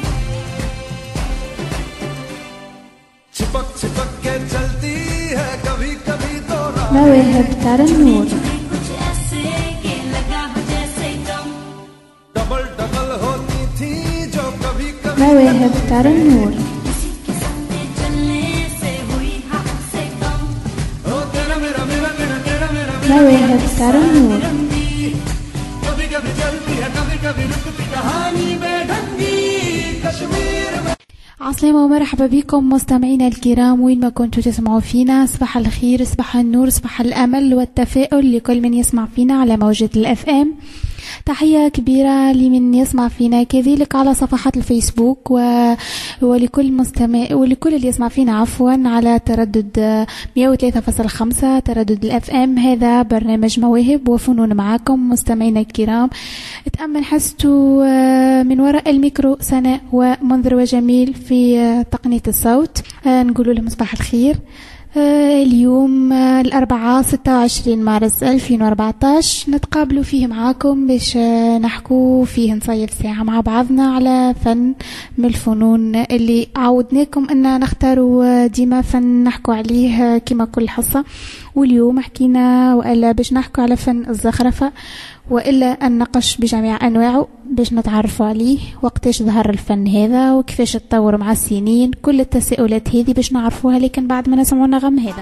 चिपक चिपक के चलती है कभी कभी तो مواهب ترنور. कुछ ऐसे के लगा हो जैसे दम डबल डबल होती थी जो कभी कभी مواهب ترنور. किसी के संग चलने से हुई हक से कम ओ तेरा मेरा मेरा मेरा तेरा मेरा مواهب ترنور. कभी कभी चलती है कभी कभी रुकती कहानी बेढंगी कश्मीर में. عسلامة ومرحبا بكم مستمعينا الكرام وين ما كنتوا تسمعوا فينا. صباح الخير، صباح النور، صباح الأمل والتفاؤل لكل من يسمع فينا على موجة الأف ام. تحية كبيرة لمن يسمع فينا كذلك على صفحات الفيسبوك و... ولكل مستمع ولكل اللي يسمع فينا عفوا على تردد مية وثلاثة فاصلة خمسة تردد الأف ام. هذا برنامج مواهب وفنون معكم مستمعينا الكرام. اتأمل حستوا من وراء الميكرو سناء ومنذر وجميل في تقنية الصوت. نقول لهم صباح الخير. اليوم الأربعاء ستة وعشرين مارس ألفين وأربعتاش نتقابلوا فيه معاكم باش نحكوا فيه نصيف ساعة مع بعضنا على فن من الفنون اللي عودناكم أن نختاروا ديما فن نحكوا عليه كما كل حصة. واليوم حكينا وإلا باش نحكوا على فن الزخرفة وإلا النقش بجميع أنواعه باش نتعرفوا عليه وقتاش ظهر الفن هذا وكيفاش تطور مع السنين. كل التساؤلات هذه باش نعرفوها لكن بعد ما نسمعوا النغم هذا.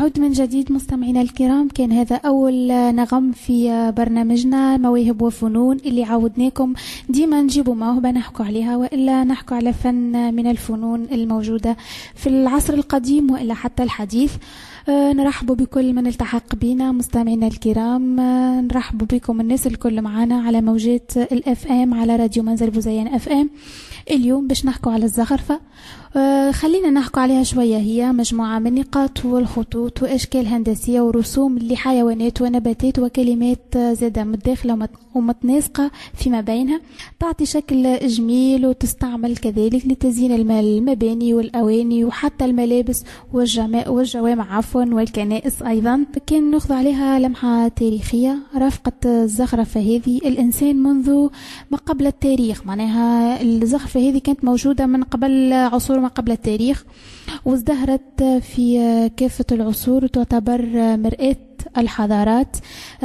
نعود من جديد مستمعينا الكرام. كان هذا أول نغم في برنامجنا مواهب وفنون اللي عودناكم ديما نجيبوا موهبة نحكوا عليها وإلا نحكوا على فن من الفنون الموجودة في العصر القديم وإلا حتى الحديث. أه نرحب بكل من التحق بنا مستمعينا الكرام. أه نرحب بكم الناس الكل معنا على موجات الاف ام على راديو منزل بوزيان اف ام. اليوم باش نحكوا على الزخرفة. أه خلينا نحكوا عليها شوية. هي مجموعة من النقاط والخطوط وأشكال هندسية ورسوم لحيوانات ونباتات وكلمات زادة متداخلة ومتناسقة فيما بينها، تعطي شكل جميل وتستعمل كذلك لتزيين المباني والأواني وحتى الملابس والجوامع عفوا والكنائس أيضا. كان نأخذ عليها لمحة تاريخية. رافقت الزخرفة هذه الإنسان منذ ما قبل التاريخ، معناها الزخرفة هذه كانت موجودة من قبل عصور ما قبل التاريخ وازدهرت في كافة العصور وتعتبر مرآة الحضارات.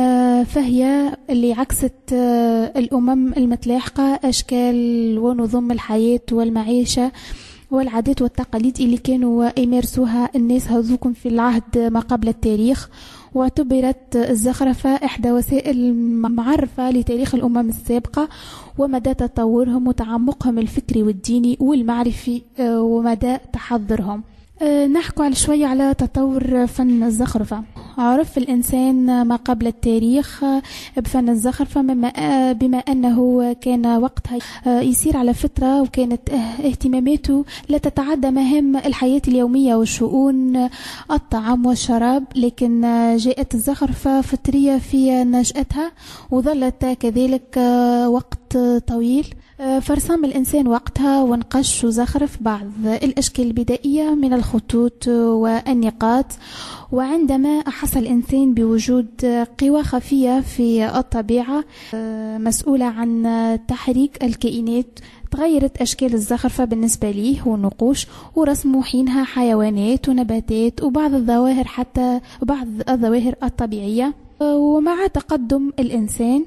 فهي اللي عكست الأمم المتلاحقة أشكال ونظم الحياة والمعيشة والعادات والتقاليد اللي كانوا يمارسوها الناس هذوكم في العهد ما قبل التاريخ. واعتبرت الزخرفة إحدى وسائل المعرفة لتاريخ الأمم السابقة ومدى تطورهم وتعمقهم الفكري والديني والمعرفي ومدى تحضرهم. نحكوا على شوية على تطور فن الزخرفة. عرف الإنسان ما قبل التاريخ بفن الزخرفة بما أنه كان وقتها يسير على فترة وكانت اهتماماته لا تتعدى مهام الحياة اليومية وشؤون الطعام والشراب، لكن جاءت الزخرفة فترية في نشأتها وظلت كذلك وقت طويل. فرسم الإنسان وقتها ونقش وزخرف بعض الأشكال البدائية من الخطوط والنقاط. وعندما أحس الإنسان بوجود قوى خفية في الطبيعة مسؤولة عن تحريك الكائنات، تغيرت أشكال الزخرفة بالنسبة ليه ونقوش ورسموا حينها حيوانات ونباتات وبعض الظواهر حتى بعض الظواهر الطبيعية. ومع تقدم الإنسان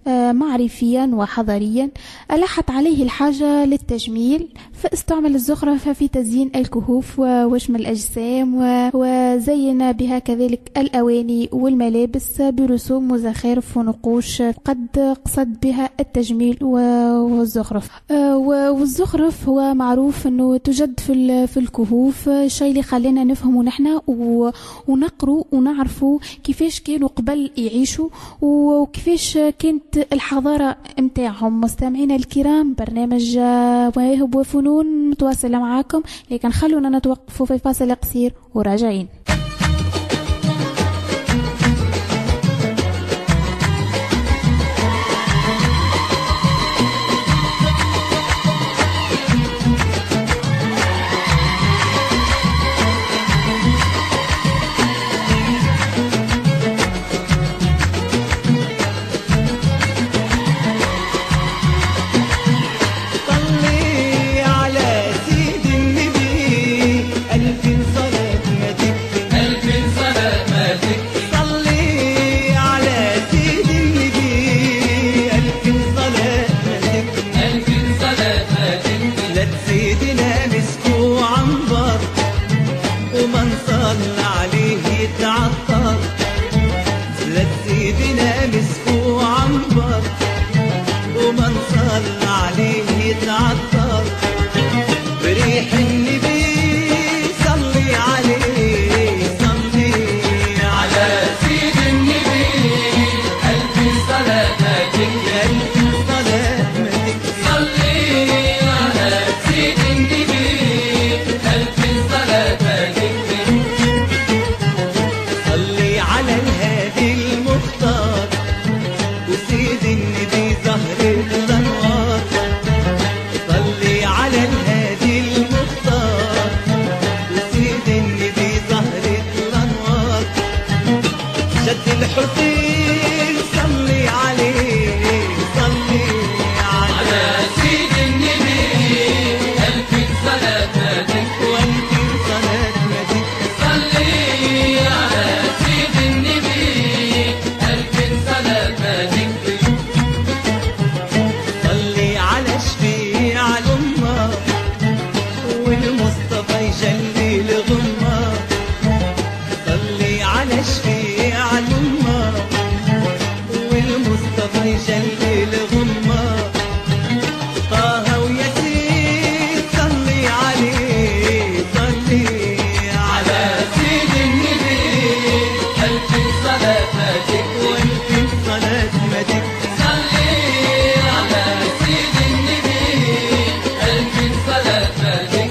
معرفيا وحضاريا ألحت عليه الحاجة للتجميل، فاستعمل الزخرفة في تزيين الكهوف ووشم الأجسام وزين بها كذلك الأواني والملابس برسوم وزخارف ونقوش قد قصد بها التجميل والزخرف. والزخرف هو معروف أنه تجد في الكهوف، شيء اللي خلينا نفهمه نحن ونقروا ونعرفوا كيفاش كانوا قبل يعيشوا وكيفاش كانت الحضارة متاعهم. مستمعينا الكرام، برنامج مواهب وفنون متواصلة معاكم، لكن خلونا نتوقفوا في فاصل قصير وراجعين. ألف صلاة ما تكفي يجلي الغمة طه وياسين صلي عليه صلي على سيد النبي ألف صلاة ماتك وألف صلاة ماتك صلي على سيد النبي ألف صلاة ماتك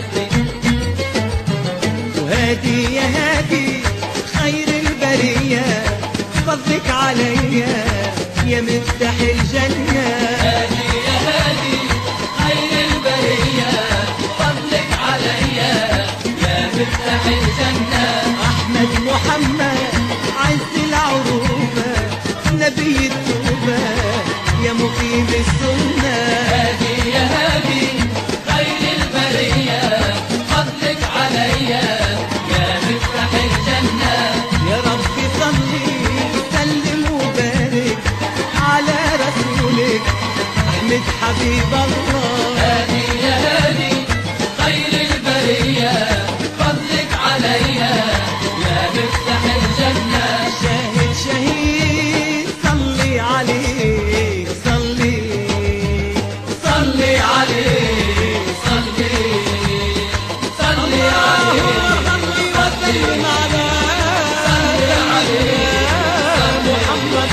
وهادي يا هادي خير البرية فضلك عليا يا مفتاح الجنة هادي يا هادي خير البرية فضلك عليا يا مفتاح الجنة أحمد محمد عز العروبة نبي التوبة يا مقيم السنة هادي يا هادي خير البرية فضلك عليا يا مفتاح الجنة يا رب صلي سلم وبارك على رسولك أحمد حبيب الله هادي يا هادي خير البرية فضلك عليا يا مفتاح الجنة شاهد شهيد صلي عليه صلي صلي عليه صلي صلي عليه وسلم على صلي عليه محمد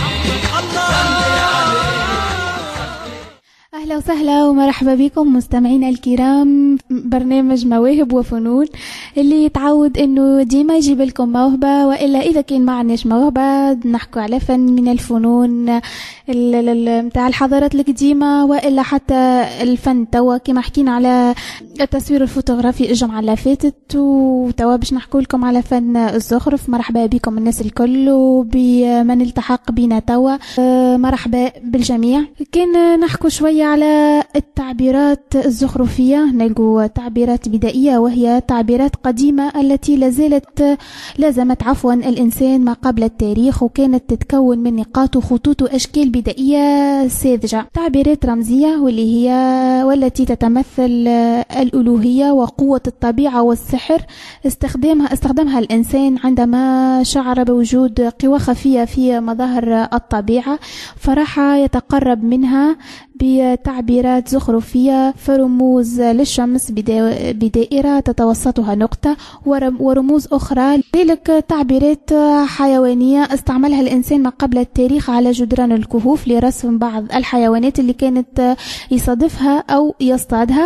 أهلا وسهلا ومرحبا بكم مستمعينا الكرام. برنامج مواهب وفنون اللي يتعود انه ديما يجيب لكم موهبة، وإلا إذا كان ما عندناش موهبة نحكوا على فن من الفنون متاع الحضارات القديمة، وإلا حتى الفن توا كما حكينا على التصوير الفوتوغرافي الجمعة اللي فاتت، وتوا باش نحكوا لكم على فن الزخرف. مرحبا بكم الناس الكل وبمن التحق بنا توا، مرحبا بالجميع. كان نحكوا شوية على التعبيرات الزخرفية، نلقوا تعبيرات بدائية وهي تعبيرات قديمة التي لازالت لازمت عفوا الإنسان ما قبل التاريخ، وكانت تتكون من نقاط وخطوط وأشكال بدائية ساذجة. تعبيرات رمزية واللي هي والتي تتمثل الألوهية وقوة الطبيعة والسحر، استخدامها استخدمها الإنسان عندما شعر بوجود قوى خفية في مظاهر الطبيعة، فراح يتقرب منها بتعبيرات زخرفية، فرموز للشمس بدائرة تتوسطها نقطة، ورموز أخرى. ذلك تعبيرات حيوانية استعملها الإنسان ما قبل التاريخ على جدران الكهوف لرسم بعض الحيوانات اللي كانت يصادفها أو يصطادها،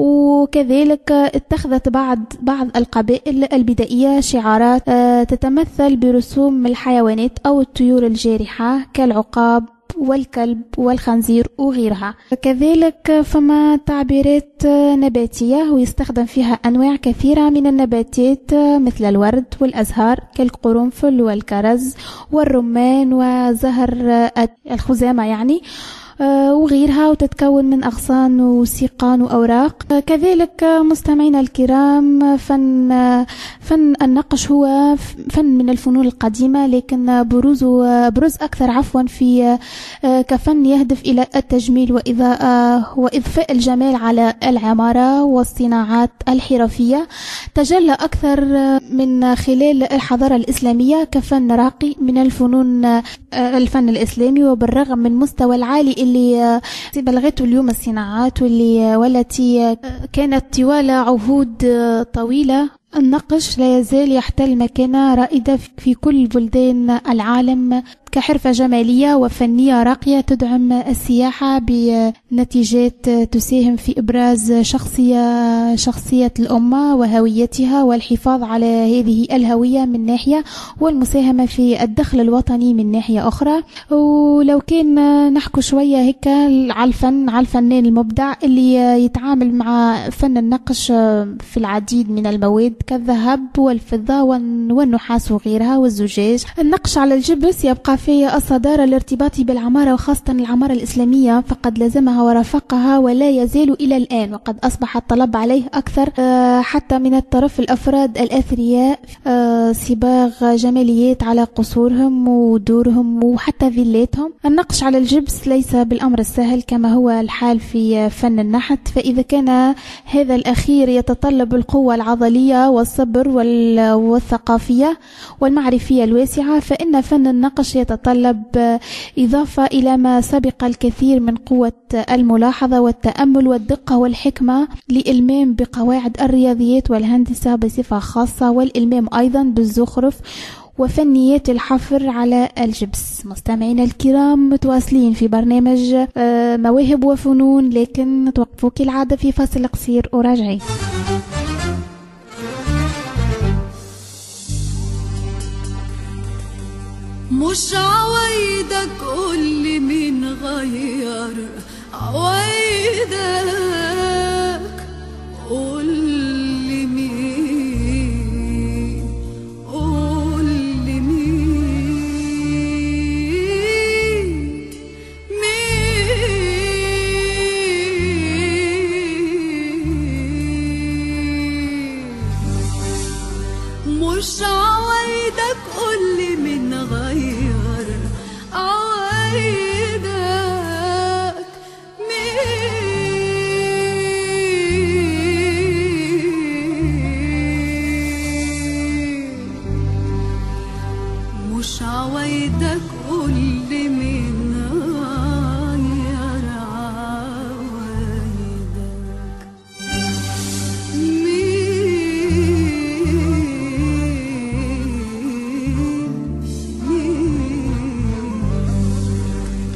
وكذلك اتخذت بعض بعض القبائل البدائية شعارات تتمثل برسوم الحيوانات أو الطيور الجارحة كالعقاب والكلب والخنزير وغيرها. كذلك فما تعبيرات نباتية ويستخدم فيها أنواع كثيرة من النباتات مثل الورد والأزهار كالقرنفل والكرز والرمان وزهر الخزامة يعني وغيرها، وتتكون من أغصان وسيقان وأوراق. كذلك مستمعينا الكرام، فن فن النقش هو فن من الفنون القديمة، لكن بروزه بروز أكثر عفوا في كفن يهدف إلى التجميل وإضاءة وإضفاء الجمال على العمارة والصناعات الحرفية. تجلى أكثر من خلال الحضارة الإسلامية كفن راقي من الفنون الفن الإسلامي، وبالرغم من مستوى العالي اللي بلغته اليوم الصناعات واللي والتي كانت طوال عهود طويلة، النقش لا يزال يحتل مكانة رائدة في كل بلدان العالم كحرفة جمالية وفنية راقية تدعم السياحة بنتيجات تساهم في إبراز شخصية شخصية الأمة وهويتها والحفاظ على هذه الهوية من ناحية، والمساهمة في الدخل الوطني من ناحية أخرى. ولو كان نحكو شوية هيك على الفن على الفنان المبدع اللي يتعامل مع فن النقش في العديد من المواد كالذهب والفضة والنحاس وغيرها والزجاج. النقش على الجبس يبقى في الصدارة الارتباطي بالعمارة، وخاصة العمارة الإسلامية، فقد لزمها ورافقها ولا يزال إلى الآن، وقد أصبح الطلب عليه أكثر حتى من الطرف الأفراد الأثرياء، صباغ جماليات على قصورهم ودورهم وحتى فيلاتهم. النقش على الجبس ليس بالأمر السهل كما هو الحال في فن النحت، فإذا كان هذا الأخير يتطلب القوة العضلية والصبر والثقافية والمعرفية الواسعة، فإن فن النقش يتطلب إضافة إلى ما سبق الكثير من قوة الملاحظة والتأمل والدقة والحكمة للإلمام بقواعد الرياضيات والهندسة بصفة خاصة، والإلمام أيضا بالزخرف وفنيات الحفر على الجبس. مستمعينا الكرام، متواصلين في برنامج مواهب وفنون، لكن نتوقفوا كالعادة في فاصل قصير وراجعين. مش عوايدك قولي مين غير عوايدك، قولي مين، قولي مين، مين مش عوايدك قولي مين غير عوايدك، مين مش عوايدك قولي مين غير عوايدك، مين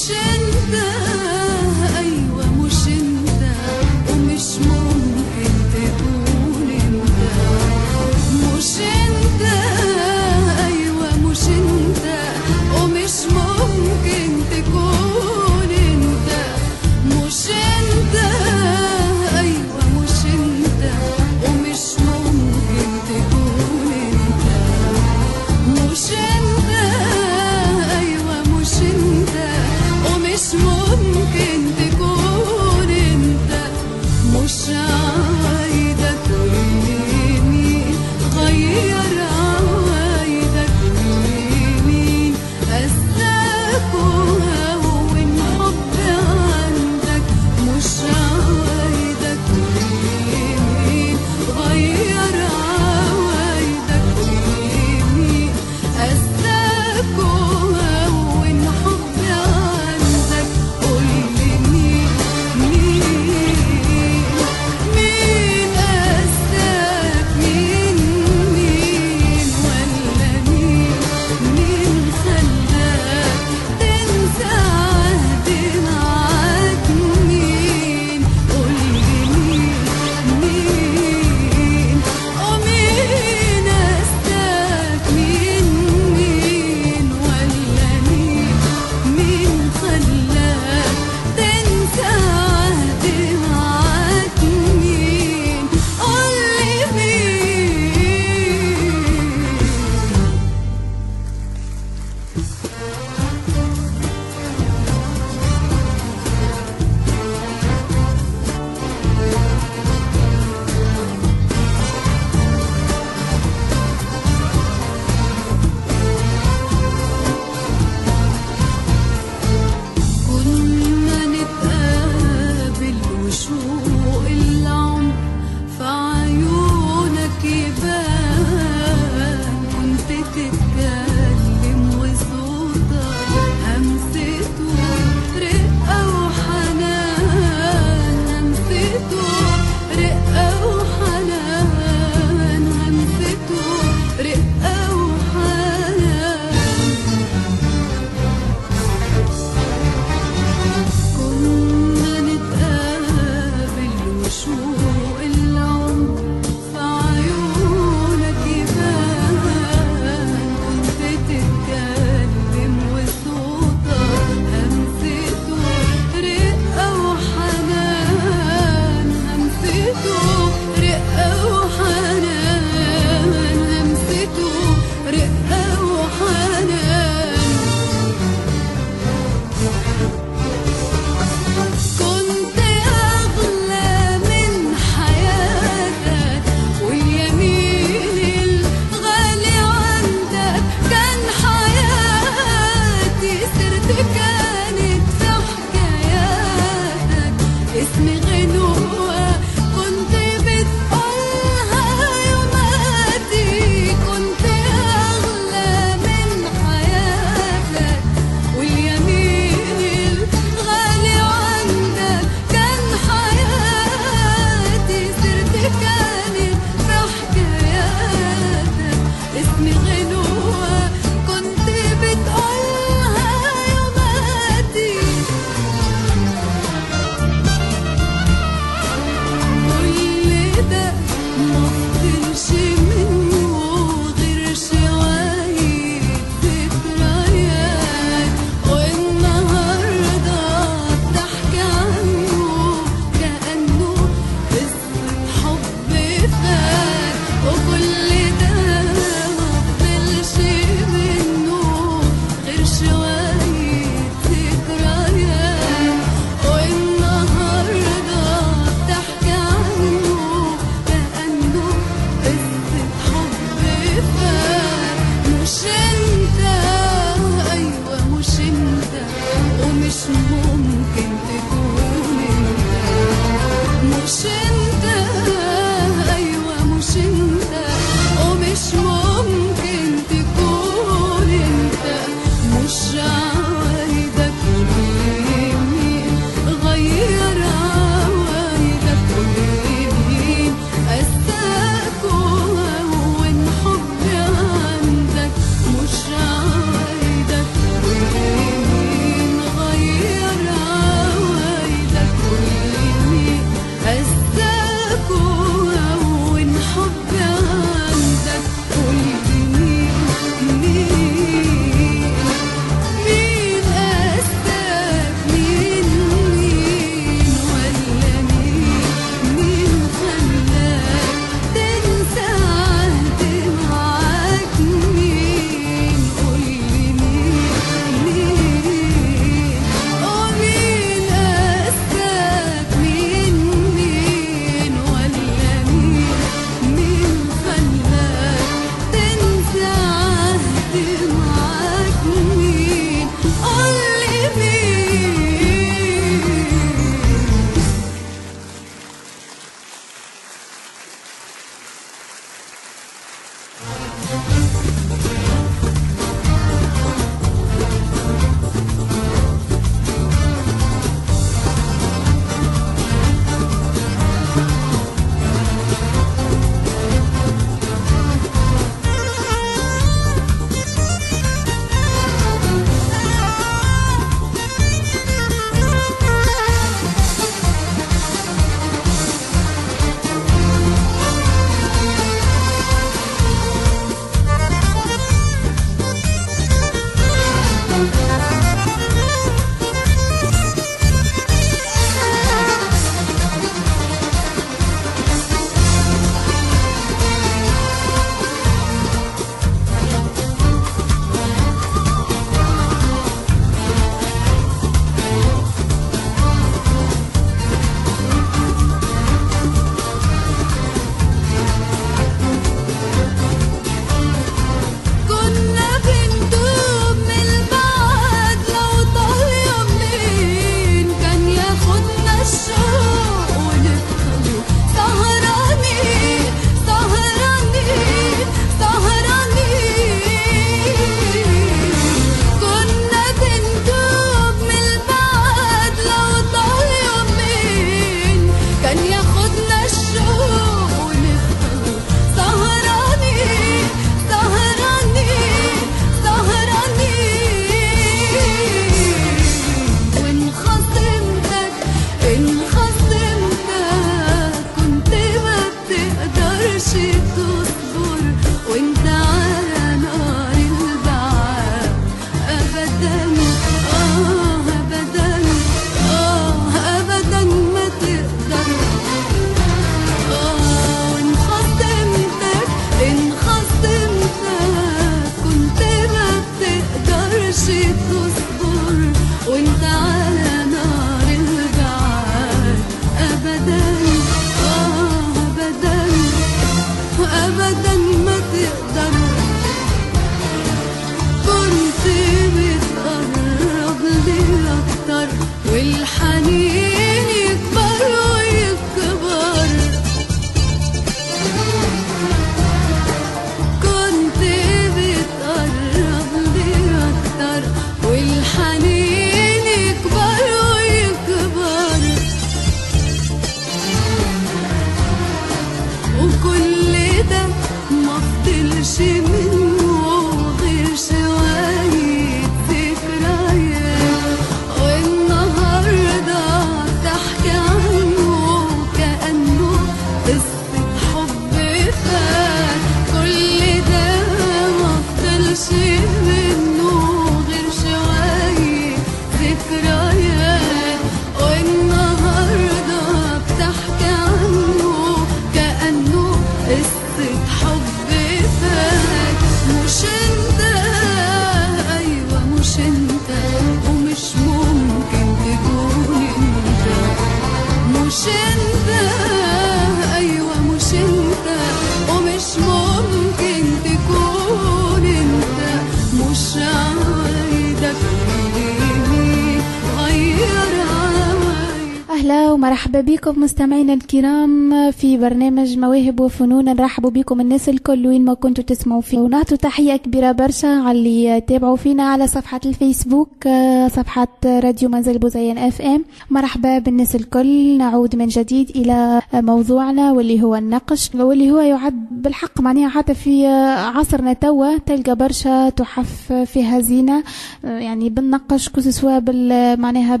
تحية ومرحبا بكم مستمعينا الكرام في برنامج مواهب وفنون. نرحب بكم الناس الكل وين ما كنتوا تسمعوا فيه، ونعطوا تحية كبيرة برشا على اللي تابعوا فينا على صفحة الفيسبوك، صفحة راديو منزل بوزيان اف ام. مرحبا بالناس الكل. نعود من جديد إلى موضوعنا واللي هو النقش، واللي هو يعد بالحق معناها حتى في عصرنا توا تلقى برشا تحف فيها زينة، يعني بالنقش كسوا بال معناها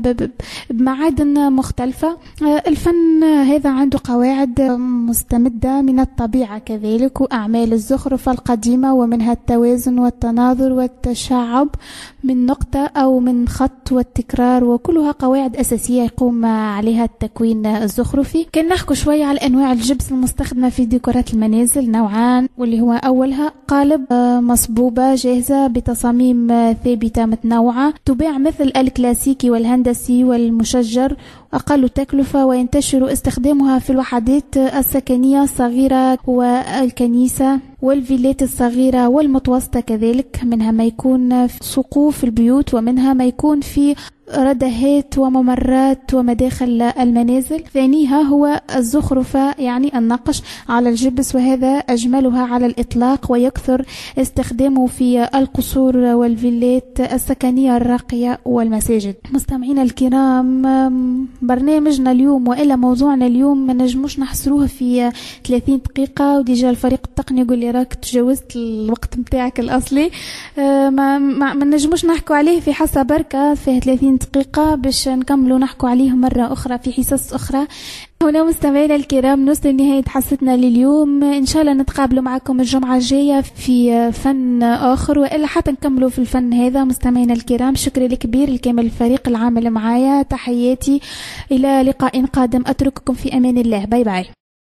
بمعادن مختلفة. الفن هذا عنده قواعد مستمدة من الطبيعة كذلك، وأعمال الزخرفة القديمة ومنها التوازن والتناظر والتشعب من نقطة أو من خط والتكرار، وكلها قواعد أساسية يقوم عليها التكوين الزخرفي. كان نحكو شوية على أنواع الجبس المستخدمة في ديكورات المنازل، نوعان، واللي هو أولها قالب مصبوبة جاهزة بتصاميم ثابتة متنوعة، تباع مثل الكلاسيكي والهندسي والمشجر، أقل تكلفة، وينتشر استخدامها في الوحدات السكنية الصغيرة والكنيسة والفيلات الصغيرة والمتوسطة كذلك. منها ما يكون في سقوف البيوت، ومنها ما يكون في ردهات وممرات ومداخل المنازل. ثانيها هو الزخرفة، يعني النقش على الجبس، وهذا أجملها على الإطلاق، ويكثر استخدامه في القصور والفيلات السكنية الراقية والمساجد. مستمعينا الكرام، برنامجنا اليوم وإلا موضوعنا اليوم ما نجموش نحصروه في ثلاثين دقيقة، وديجا الفريق التقني يقول لي راك تجاوزت الوقت متاعك الأصلي. ما, ما, ما نجموش نحكوا عليه في حصة بركة في ثلاثين دقيقة، باش نكملوا نحكوا عليه مرة أخرى في حصص أخرى. هنا مستمعينا الكرام نوصل لنهاية حصتنا لليوم، إن شاء الله نتقابلوا معكم الجمعة الجاية في فن آخر، وإلا حتى نكملوا في الفن هذا. مستمعينا الكرام، شكرا الكبير لكامل الفريق العامل معايا، تحياتي إلى لقاء قادم، أترككم في أمان الله. باي باي.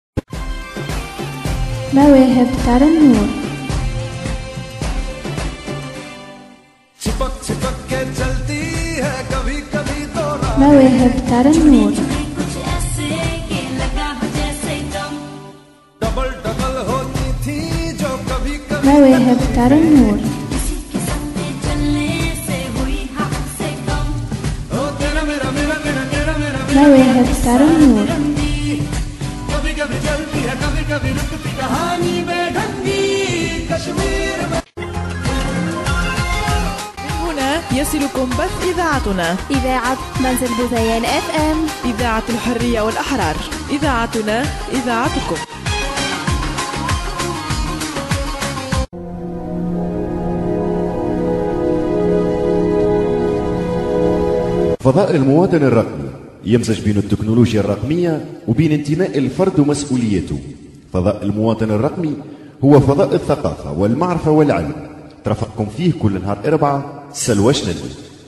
مواهب ترنور. مواهب ترنور. مواهب ترنور. مواهب ترنور. هنا يصلكم بث إذاعتنا، إذاعة منزل بوزيان اف ام، إذاعة الحرية والأحرار. إذاعتنا إذاعتكم. فضاء المواطن الرقمي يمزج بين التكنولوجيا الرقمية وبين انتماء الفرد ومسؤوليته. فضاء المواطن الرقمي هو فضاء الثقافة والمعرفة والعلم. ترافقكم فيه كل نهار أربعة سلوى شندي.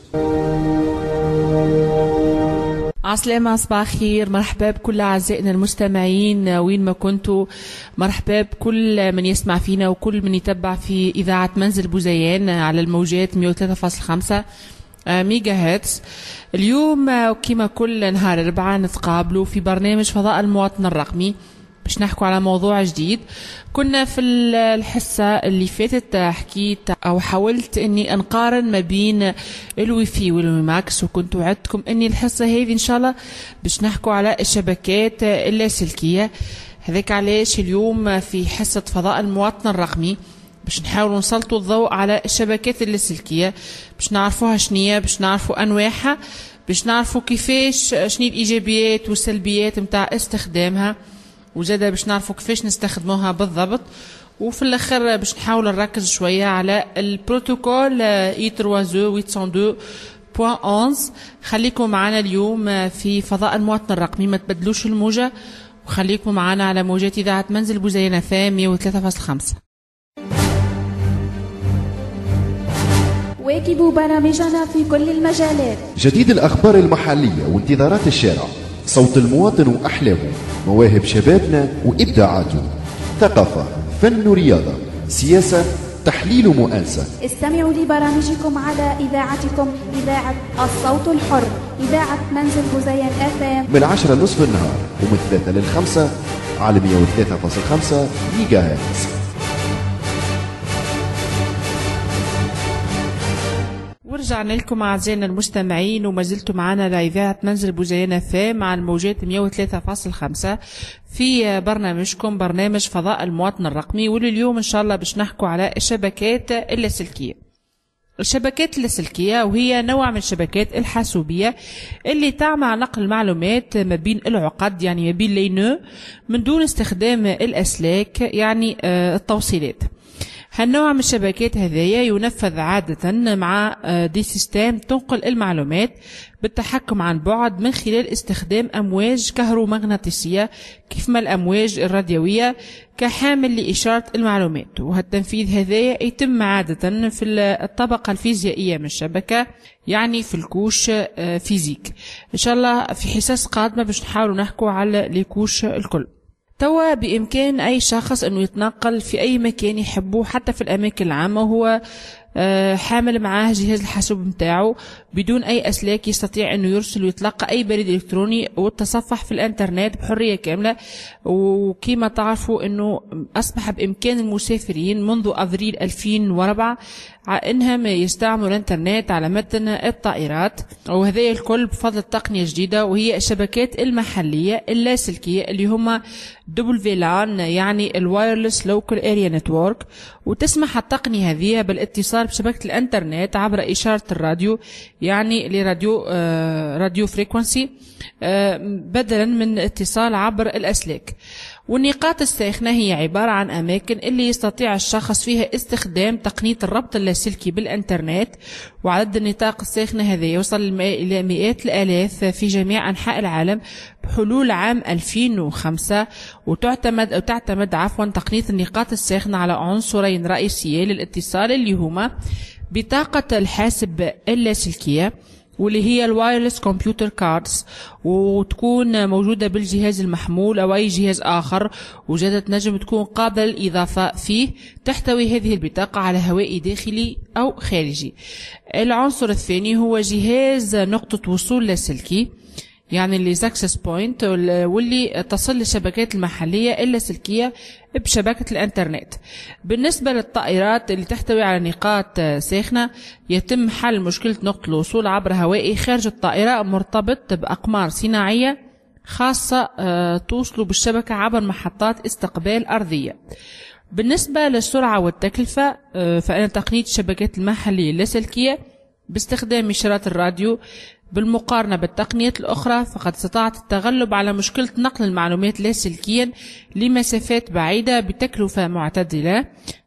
عسلامة، صباح خير، مرحبا بكل أعزائنا المستمعين وين ما كنتوا. مرحبا بكل من يسمع فينا وكل من يتبع في إذاعة منزل بوزيان على الموجات مئة وثلاثة فاصلة خمسة ميجا هرتز. اليوم كما كل نهار أربعة نتقابلوا في برنامج فضاء المواطن الرقمي باش نحكوا على موضوع جديد. كنا في الحصة اللي فاتت حكيت أو حاولت أني أنقارن ما بين الويفي والوي ماكس، وكنت وعدتكم أني الحصة هذه إن شاء الله باش نحكوا على الشبكات اللاسلكية. هذاك علاش اليوم في حصة فضاء المواطن الرقمي باش نحاولوا نسلطوا الضوء على الشبكات اللاسلكية، باش نعرفوها شنية، باش نعرفوا أنواعها، باش نعرفوا كيفاش شني الإيجابيات والسلبيات متاع استخدامها، وزادا باش نعرفوا كيفاش نستخدموها بالضبط. وفي الاخر باش نحاول نركز شويه على البروتوكول اي ثلاثة اثنين واحد واحد. خليكم معنا اليوم في فضاء المواطن الرقمي، ما تبدلوش الموجه، وخليكم معنا على موجات اذاعه منزل بوزيان فام مئة وثلاثة فاصلة خمسة. واكبوا برامجنا في كل المجالات. جديد الأخبار المحلية وانتظارات الشارع، صوت المواطن وأحلامه، مواهب شبابنا وإبداعاته، ثقافة، فن ورياضة، سياسة، تحليل ومؤانسة. استمعوا لبرامجكم على إذاعتكم، إذاعة الصوت الحر، إذاعة منزل بوزيان اف ام، من عشرة نصف النهار ومن ثلاثة للخمسة على مئة وثلاثة فاصلة خمسة ميجا هرتز. ورجع رجعنا لكم أعزائنا المستمعين وما زلتم معنا لإذاعة منزل بوزيان فام مع الموجات مئة وثلاثة فاصلة خمسة في برنامجكم برنامج فضاء المواطن الرقمي. ولليوم إن شاء الله باش نحكوا على الشبكات اللاسلكية. الشبكات اللاسلكية وهي نوع من الشبكات الحاسوبية اللي تعمل نقل المعلومات ما بين العقد، يعني ما بين لينو، من دون استخدام الأسلاك، يعني التوصيلات. هالنوع من الشبكات هذايا ينفذ عادة مع دي سيستم تنقل المعلومات بالتحكم عن بعد من خلال استخدام أمواج كهرومغناطيسية كيف ما الأمواج الراديوية كحامل لإشارة المعلومات. وهالتنفيذ هذايا يتم عادة في الطبقة الفيزيائية من الشبكة، يعني في الكوش فيزيك. إن شاء الله في حصص قادمة باش نحاولوا نحكوا على الكوش الكل. توا بإمكان أي شخص أنه يتنقل في أي مكان يحبه حتى في الأماكن العامة وهو حامل معاه جهاز الحاسوب متاعه بدون أي أسلاك، يستطيع أنه يرسل ويتلقى أي بريد إلكتروني والتصفح في الإنترنت بحرية كاملة. وكما تعرفوا أنه أصبح بإمكان المسافرين منذ أفريل ألفين وأربعة أنهم يستعملوا الإنترنت على متن الطائرات، وهذا الكل بفضل التقنية الجديدة وهي الشبكات المحلية اللاسلكية اللي هما دبليو لان، يعني الوايرلس لوكال اريا نتورك. وتسمح التقنية هذه بالاتصال بشبكة الإنترنت عبر إشارة الراديو، يعني لراديو آه راديو فريكونسي آه بدلا من اتصال عبر الأسلاك. والنقاط الساخنة هي عبارة عن أماكن اللي يستطيع الشخص فيها استخدام تقنية الربط اللاسلكي بالإنترنت. وعدد النطاق الساخنة هذا يوصل إلى مئات الآلاف في جميع أنحاء العالم بحلول عام ألفين وخمسة. وتعتمد أو تعتمد عفوا تقنية النقاط الساخنة على عنصرين رئيسيين للاتصال اللي هما بطاقة الحاسب اللاسلكية واللي هي الوايرلس كمبيوتر كاردز، وتكون موجودة بالجهاز المحمول أو أي جهاز آخر، وجدت نجم تكون قابلة للإضافة فيه. تحتوي هذه البطاقة على هواء داخلي أو خارجي. العنصر الثاني هو جهاز نقطة وصول لاسلكي، يعني اللي زاكسس بوينت، واللي تصل للشبكات المحلية اللاسلكية بشبكة الانترنت. بالنسبة للطائرات اللي تحتوي على نقاط ساخنة يتم حل مشكلة نقطة الوصول عبر هوائي خارج الطائرة مرتبط بأقمار صناعية خاصة توصل بالشبكة عبر محطات استقبال أرضية. بالنسبة للسرعة والتكلفة فإن تقنية الشبكات المحلية اللاسلكية باستخدام إشارات الراديو بالمقارنة بالتقنيات الأخرى فقد استطاعت التغلب على مشكلة نقل المعلومات لاسلكيا لمسافات بعيدة بتكلفة معتدلة.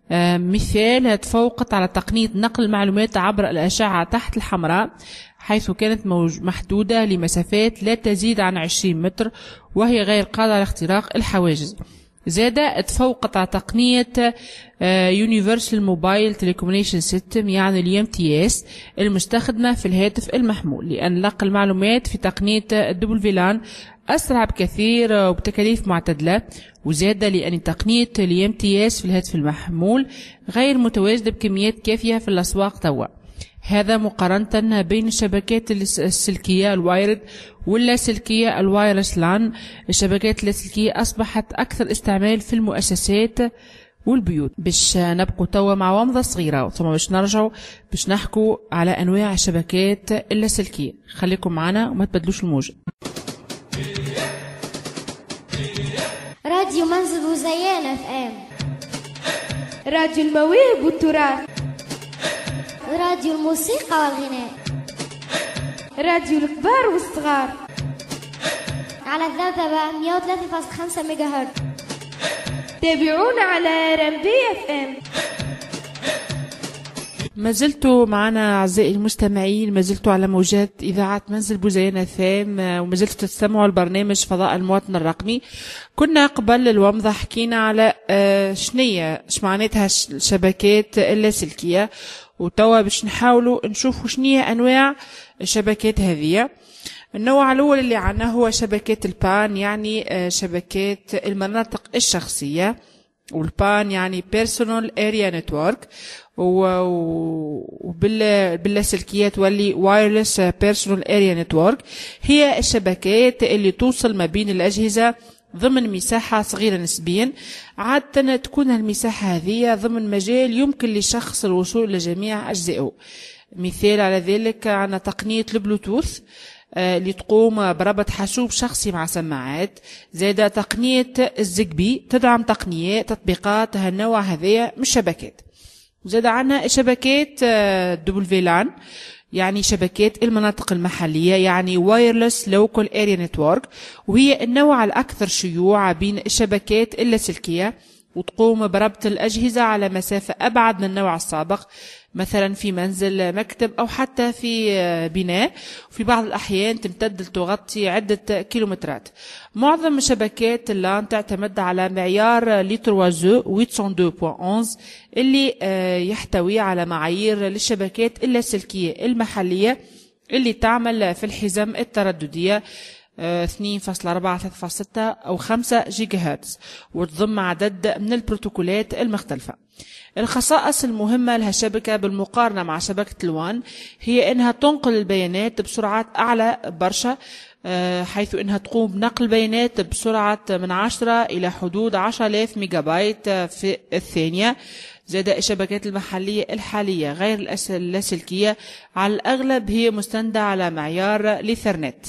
مثال تفوقت على تقنية نقل المعلومات عبر الأشعة تحت الحمراء، حيث كانت محدودة لمسافات لا تزيد عن عشرين متر وهي غير قادرة على اختراق الحواجز. زادة تفوقت على تقنية Universal Mobile Telecommunication System، يعني ال إم تي إس المستخدمة في الهاتف المحمول، لأن نقل المعلومات في تقنية دبليو لان أسرع بكثير وبتكاليف معتدلة. وزادة لأن تقنية ال إم تي إس في الهاتف المحمول غير متواجدة بكميات كافية في الأسواق توا. هذا مقارنة بين الشبكات السلكية الوايرد واللاسلكية الوايرلس لان. الشبكات اللاسلكية أصبحت أكثر استعمال في المؤسسات والبيوت. باش نبقوا توا مع ومضة صغيرة ثم باش نرجعوا باش نحكوا على أنواع الشبكات اللاسلكية. خليكم معنا وما تبدلوش الموجة. راديو منزل بوزيان اف ام، راديو المواهب والتراث، راديو الموسيقى والغناء، راديو الكبار والصغار، على الذبذبة مئة وثلاثة فاصلة خمسة ميجا هرتز. تابعونا على رمبي اف ام. ما زلتوا معنا أعزائي المستمعين، ما زلتوا على موجات إذاعة منزل بوزيان فام، وما زلتوا تستمعوا البرنامج فضاء المواطن الرقمي. كنا قبل الومضة حكينا على شنية شمعناتها الشبكات اللاسلكية، وتوا باش نحاولوا نشوفوا شنية أنواع الشبكات هذه. النوع الأول اللي عنا هو شبكات البان، يعني شبكات المناطق الشخصية، والبان يعني Personal Area Network، وباللاسلكية تولي Wireless Personal Area Network. هي الشبكات اللي توصل ما بين الأجهزة ضمن مساحة صغيرة نسبيا. عادة تكون المساحة هذه ضمن مجال يمكن لشخص الوصول لجميع أجزائه. مثال على ذلك عندنا تقنية البلوتوث اللي تقوم بربط حاسوب شخصي مع سماعات. زائد تقنية الزيجبي تدعم تقنيات تطبيقات هالنوع هذية من الشبكات. زائد عندنا شبكات دبل لان يعني شبكات المناطق المحلية، يعني وايرلس لوكال اريا نتورك، وهي النوع الأكثر شيوعا بين الشبكات اللاسلكية، وتقوم بربط الأجهزة على مسافة أبعد من النوع السابق، مثلا في منزل، مكتب أو حتى في بناء، وفي بعض الأحيان تمتد لتغطي عدة كيلومترات. معظم شبكات اللان تعتمد على معيار ليتروازو ثمانمئة واثنين فاصلة واحد واحد اللي يحتوي على معايير للشبكات اللاسلكية المحلية اللي تعمل في الحزم الترددية اثنين فاصلة أربعة ثلاثة فاصلة ستة أو خمسة جيجا هرتز، وتضم عدد من البروتوكولات المختلفة. الخصائص المهمة لهالشبكة بالمقارنة مع شبكة الوان هي أنها تنقل البيانات بسرعات أعلى برشا، حيث أنها تقوم بنقل بيانات بسرعة من عشرة إلى حدود عشرة آلاف ميجا بايت في الثانية. زاد الشبكات المحلية الحالية غير اللاسلكية على الأغلب هي مستندة على معيار ليثرنت.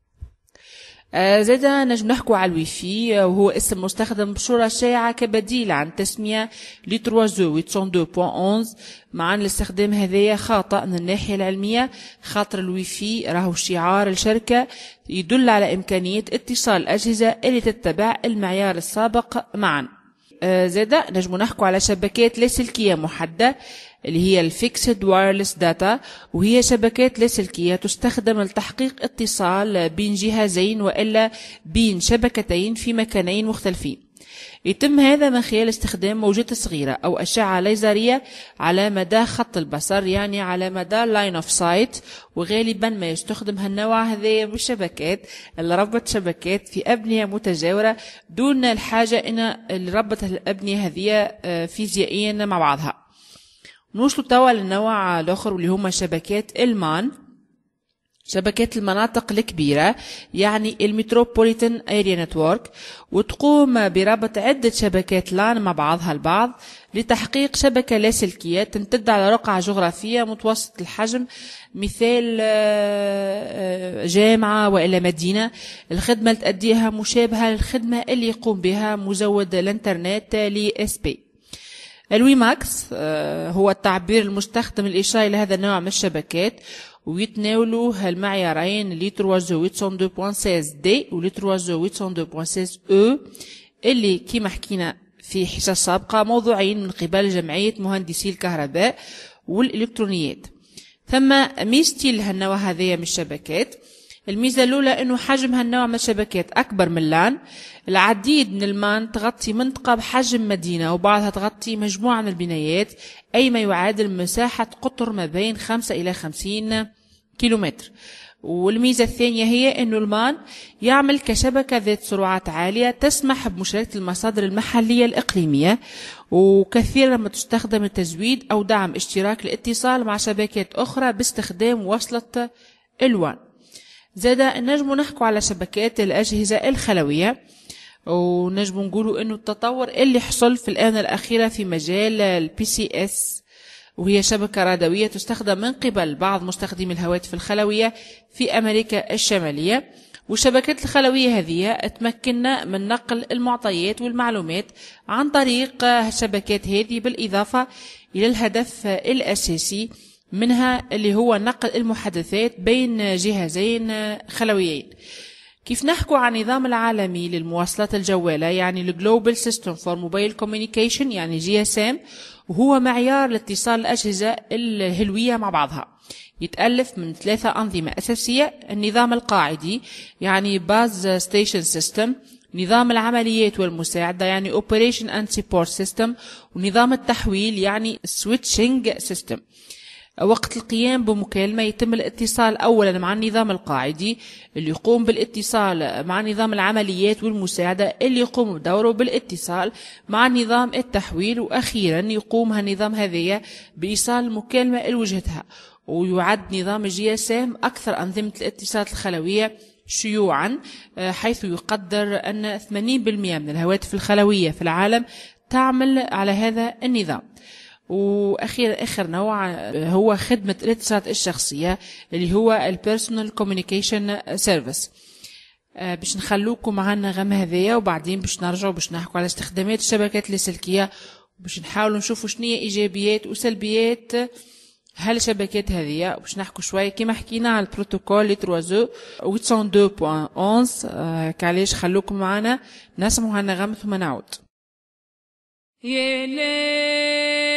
زاد نجم نحكوا على الويفي، وهو اسم مستخدم بصورة شائعة كبديل عن تسمية ليتروازو ثمانمئة واثنين فاصلة واحد، مع أن الاستخدام هذايا خاطئ من الناحية العلمية، خاطر الويفي راهو شعار الشركة يدل على إمكانية اتصال الأجهزة اللي تتبع المعيار السابق معا. زاد نجم نحكوا على شبكات لاسلكية محددة اللي هي الفيكسد وايرلس داتا، وهي شبكات لاسلكية تستخدم لتحقيق اتصال بين جهازين وإلا بين شبكتين في مكانين مختلفين. يتم هذا من خلال استخدام موجات صغيرة أو أشعة ليزرية على مدى خط البصر، يعني على مدى لاين اوف سايت. وغالبا ما يستخدم هالنوع هذا من الشبكات اللي ربط شبكات في أبنية متجاورة دون الحاجة إن ربط الأبنية هذه فيزيائيا مع بعضها. نوصلوا توا للنوع الآخر واللي هما شبكات المان، شبكات المناطق الكبيرة، يعني المتروبوليتان اريا نتورك، وتقوم بربط عدة شبكات لان مع بعضها البعض لتحقيق شبكة لاسلكية تمتد على رقعة جغرافية متوسط الحجم، مثال جامعة وإلا مدينة. الخدمة اللي تأديها مشابهة للخدمة اللي يقوم بها مزود الانترنت ل إس بي. الوي ماكس هو التعبير المستخدم للإشارة إلى هذا النوع من الشبكات، ويتناولوا هالمعيارين ليتروازو ثمانمئة واثنين فاصلة ستة دي وليتروازو ثمانمئة واثنين فاصلة ستة او اللي كما حكينا في حصص سابقة موضوعين من قبل جمعية مهندسي الكهرباء والإلكترونيات. ثم ميزتي لهالنوع هذايا من الشبكات، الميزة الأولى أنه حجم هالنوع من الشبكات أكبر من اللان. العديد من المان تغطي منطقة بحجم مدينة وبعضها تغطي مجموعة من البنايات، أي ما يعادل مساحة قطر ما بين خمسة إلى خمسين كيلومتر. والميزة الثانية هي أنه المان يعمل كشبكة ذات سرعات عالية تسمح بمشاركة المصادر المحلية الإقليمية، وكثيرا ما تستخدم لتزويد أو دعم اشتراك الاتصال مع شبكات أخرى باستخدام وصلة الوان. زاد نجم نحكوا على شبكات الأجهزة الخلوية، ونجم نقولوا أنه التطور اللي حصل في الآونة الأخيرة في مجال البي سي اس، وهي شبكة راديوية تستخدم من قبل بعض مستخدمي الهواتف الخلوية في أمريكا الشمالية. والشبكات الخلوية هذه تمكننا من نقل المعطيات والمعلومات عن طريق الشبكات هذه، بالإضافة إلى الهدف الأساسي منها اللي هو نقل المحادثات بين جهازين خلويين. كيف نحكوا عن النظام العالمي للمواصلات الجوالة، يعني الجلوبال سيستم فور موبايل كوميونيكيشن، يعني جي اس ام، وهو معيار لاتصال الأجهزة الهلوية مع بعضها. يتألف من ثلاثة أنظمة أساسية: النظام القاعدي يعني باز ستيشن سيستم، نظام العمليات والمساعدة يعني Operation and Support System، ونظام التحويل يعني Switching System. وقت القيام بمكالمة يتم الاتصال أولا مع النظام القاعدي اللي يقوم بالاتصال مع نظام العمليات والمساعدة اللي يقوم بدوره بالاتصال مع نظام التحويل، وأخيرا يقوم هالنظام هذية بإيصال المكالمة لوجهتها. ويعد نظام الجي اس ام أكثر أنظمة الاتصالات الخلوية شيوعا، حيث يقدر أن ثمانين بالمئة من الهواتف الخلوية في العالم تعمل على هذا النظام. وأخيرا آخر نوع هو خدمة الاتصالات الشخصية اللي هو البيرسونال كوميونيكيشن سيرفيس. باش نخلوكم معنا غم هذايا، وبعدين باش نرجعوا باش نحكوا على استخدامات الشبكات اللاسلكية، وباش نحاولوا نشوفوا شنية إيجابيات وسلبيات هالشبكات هذيا، وباش نحكوا شوية كما حكينا على البروتوكول لي تروازو ثمانمية واثنين فاصلة واحد. كعلاش خلوكم معنا نسمعوا هالنغم ثم نعود. يا ليلى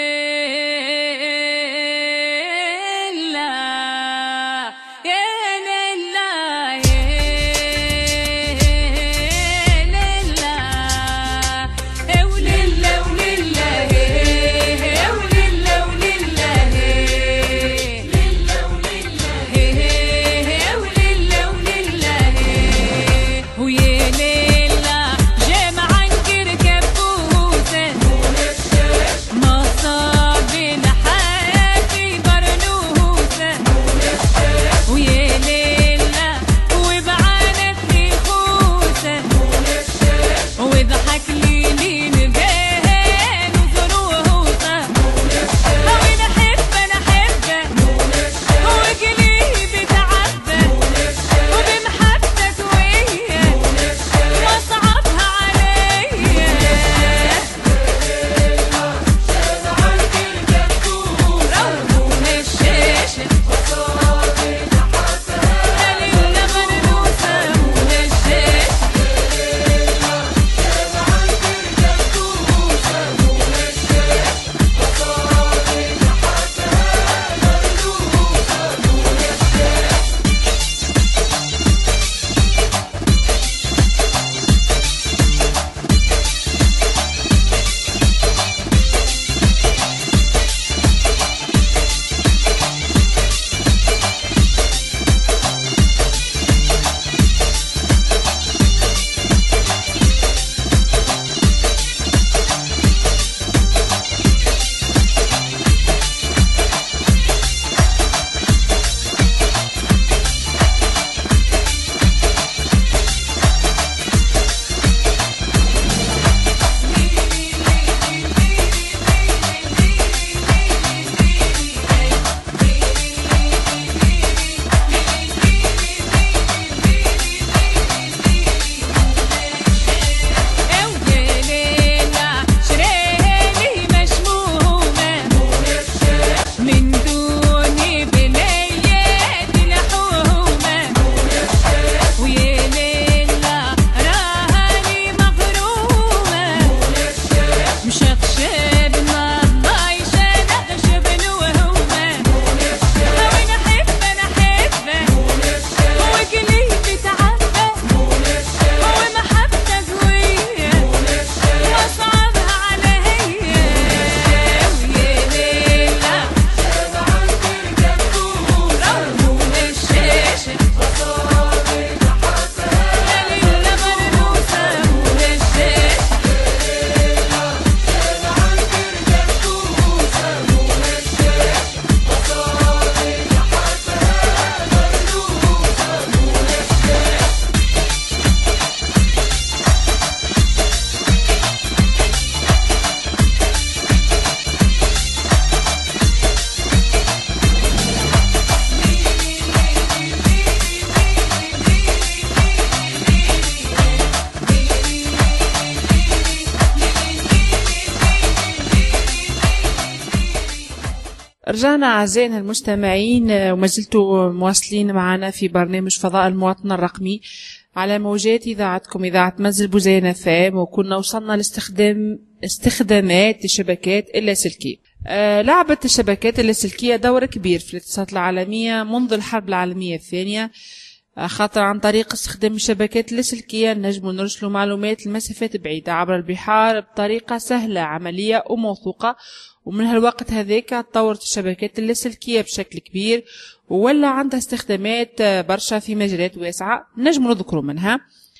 رجعنا أعزائنا المستمعين وما زلتوا مواصلين معنا في برنامج فضاء المواطن الرقمي على موجات إذاعتكم إذاعة منزل بوزيان اف ام، وكنا وصلنا لاستخدام استخدامات الشبكات اللاسلكية. آه لعبت الشبكات اللاسلكية دور كبير في الاتصالات العالمية منذ الحرب العالمية الثانية، خاطر عن طريق استخدام الشبكات اللاسلكية نجم نرسلوا معلومات لمسافات بعيدة عبر البحار بطريقة سهلة عملية وموثوقة. ومن هالوقت هذاك تطورت الشبكات اللاسلكية بشكل كبير وولا عندها استخدامات برشا في مجالات واسعة نجم نذكروا منها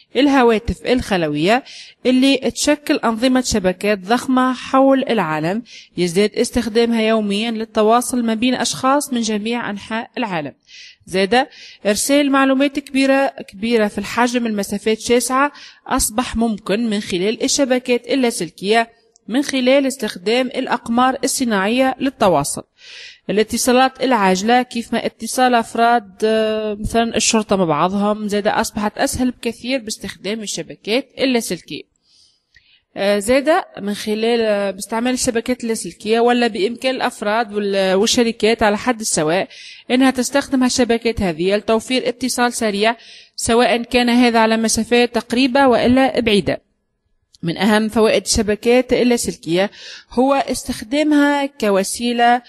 الهواتف الخلوية اللي تشكل أنظمة شبكات ضخمة حول العالم يزداد استخدامها يوميا للتواصل ما بين أشخاص من جميع أنحاء العالم. زاد إرسال معلومات كبيرة كبيرة في الحجم المسافات شاسعة أصبح ممكن من خلال الشبكات اللاسلكية من خلال استخدام الأقمار الصناعية للتواصل. الاتصالات العاجلة كيف ما اتصال أفراد مثلا الشرطة مع بعضهم زاد أصبحت أسهل بكثير باستخدام الشبكات اللاسلكية. زاد من خلال باستعمال الشبكات اللاسلكية ولا بإمكان الأفراد والشركات على حد السواء إنها تستخدم الشبكات هذه لتوفير اتصال سريع سواء كان هذا على مسافات قريبة وإلا بعيدة. من أهم فوائد الشبكات اللاسلكية هو استخدامها كوسيلة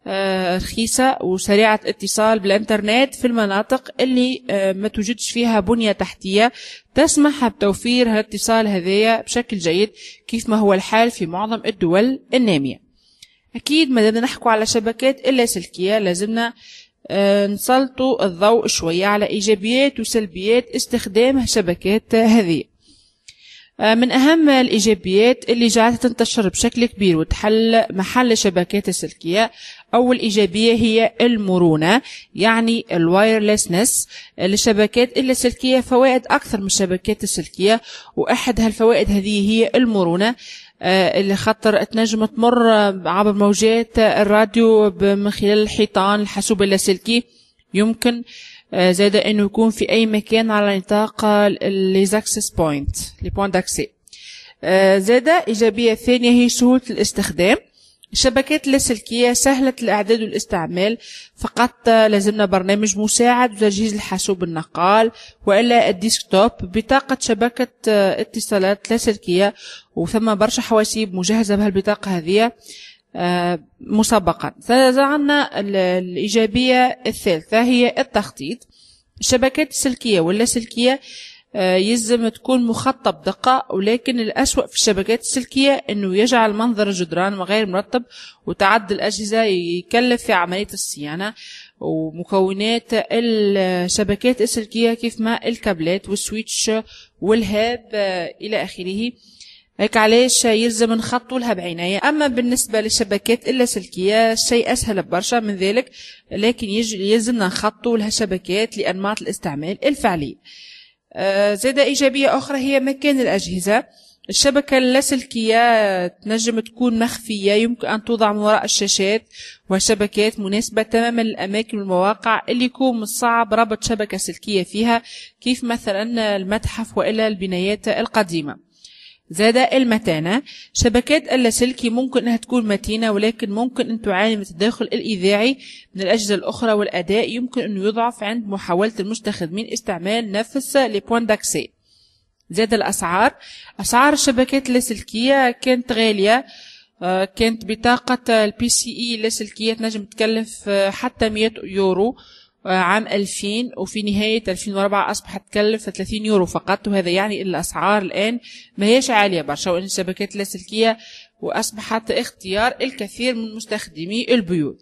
رخيصة وسريعة اتصال بالإنترنت في المناطق اللي ما توجدش فيها بنية تحتية تسمح بتوفير هالاتصال هذايا بشكل جيد كيف ما هو الحال في معظم الدول النامية. أكيد ما دامنا نحكوا على شبكات اللاسلكية لازمنا نسلطوا الضوء شوية على إيجابيات وسلبيات استخدام الشبكات هذه. من أهم الإيجابيات اللي جعلتها تنتشر بشكل كبير وتحل محل الشبكات السلكية، أول إيجابية هي المرونة، يعني الوايرلسنس. للشبكات اللاسلكية فوائد أكثر من الشبكات السلكية، وأحد هالفوائد هذه هي المرونة اللي خطر تنجم تمر عبر موجات الراديو من خلال الحيطان الحاسوب اللاسلكي، يمكن زاد انه يكون في اي مكان على نطاق ليزاكسس بوينت لي بوينت داكسي. زاد ايجابيه ثانيه هي سهوله الاستخدام. الشبكات اللاسلكيه سهله الاعداد والاستعمال، فقط لازمنا برنامج مساعد وتجهيز الحاسوب النقال والا الديسكتوب بطاقه شبكه اتصالات لاسلكيه، وثم برشا حواسيب مجهزه بهالبطاقه هذه مسبقا. عندنا الإيجابية الثالثة هي التخطيط. الشبكات السلكية واللاسلكية يلزم تكون مخطط بدقة، ولكن الأسوأ في الشبكات السلكية أنه يجعل منظر الجدران غير مرتب وتعدد الأجهزة يكلف في عملية الصيانة. ومكونات الشبكات السلكية كيف ما الكابلات والسويتش والهاب إلى آخره، هيك علاش يلزم نخطوا لها بعناية. أما بالنسبة للشبكات اللاسلكية شيء أسهل برشا من ذلك، لكن يلزمنا نخطوا لها شبكات لأنماط الاستعمال الفعلي. آه زادة إيجابية أخرى هي مكان الأجهزة. الشبكة اللاسلكية تنجم تكون مخفية، يمكن أن توضع من وراء الشاشات، وشبكات مناسبة تماما للأماكن والمواقع اللي يكون من الصعب ربط شبكة سلكية فيها، كيف مثلا المتحف وإلا البنايات القديمة. زاد المتانة. شبكات اللاسلكي ممكن أنها تكون متينة، ولكن ممكن أن تعاني من التداخل الإذاعي من الأجهزة الأخرى، والأداء يمكن أن يضعف عند محاولة المستخدمين استعمال نفس لي بوين داكسي. زاد الأسعار. أسعار الشبكات اللاسلكية كانت غالية، كانت بطاقة البي سي اي اللاسلكية تنجم تكلف حتى مئة يورو عام ألفين، وفي نهاية ألفين وأربعة أصبحت تكلف ثلاثين يورو فقط، وهذا يعني أن الأسعار الآن ما هيش عالية برشا، وأن الشبكات اللاسلكية وأصبحت اختيار الكثير من مستخدمي البيوت.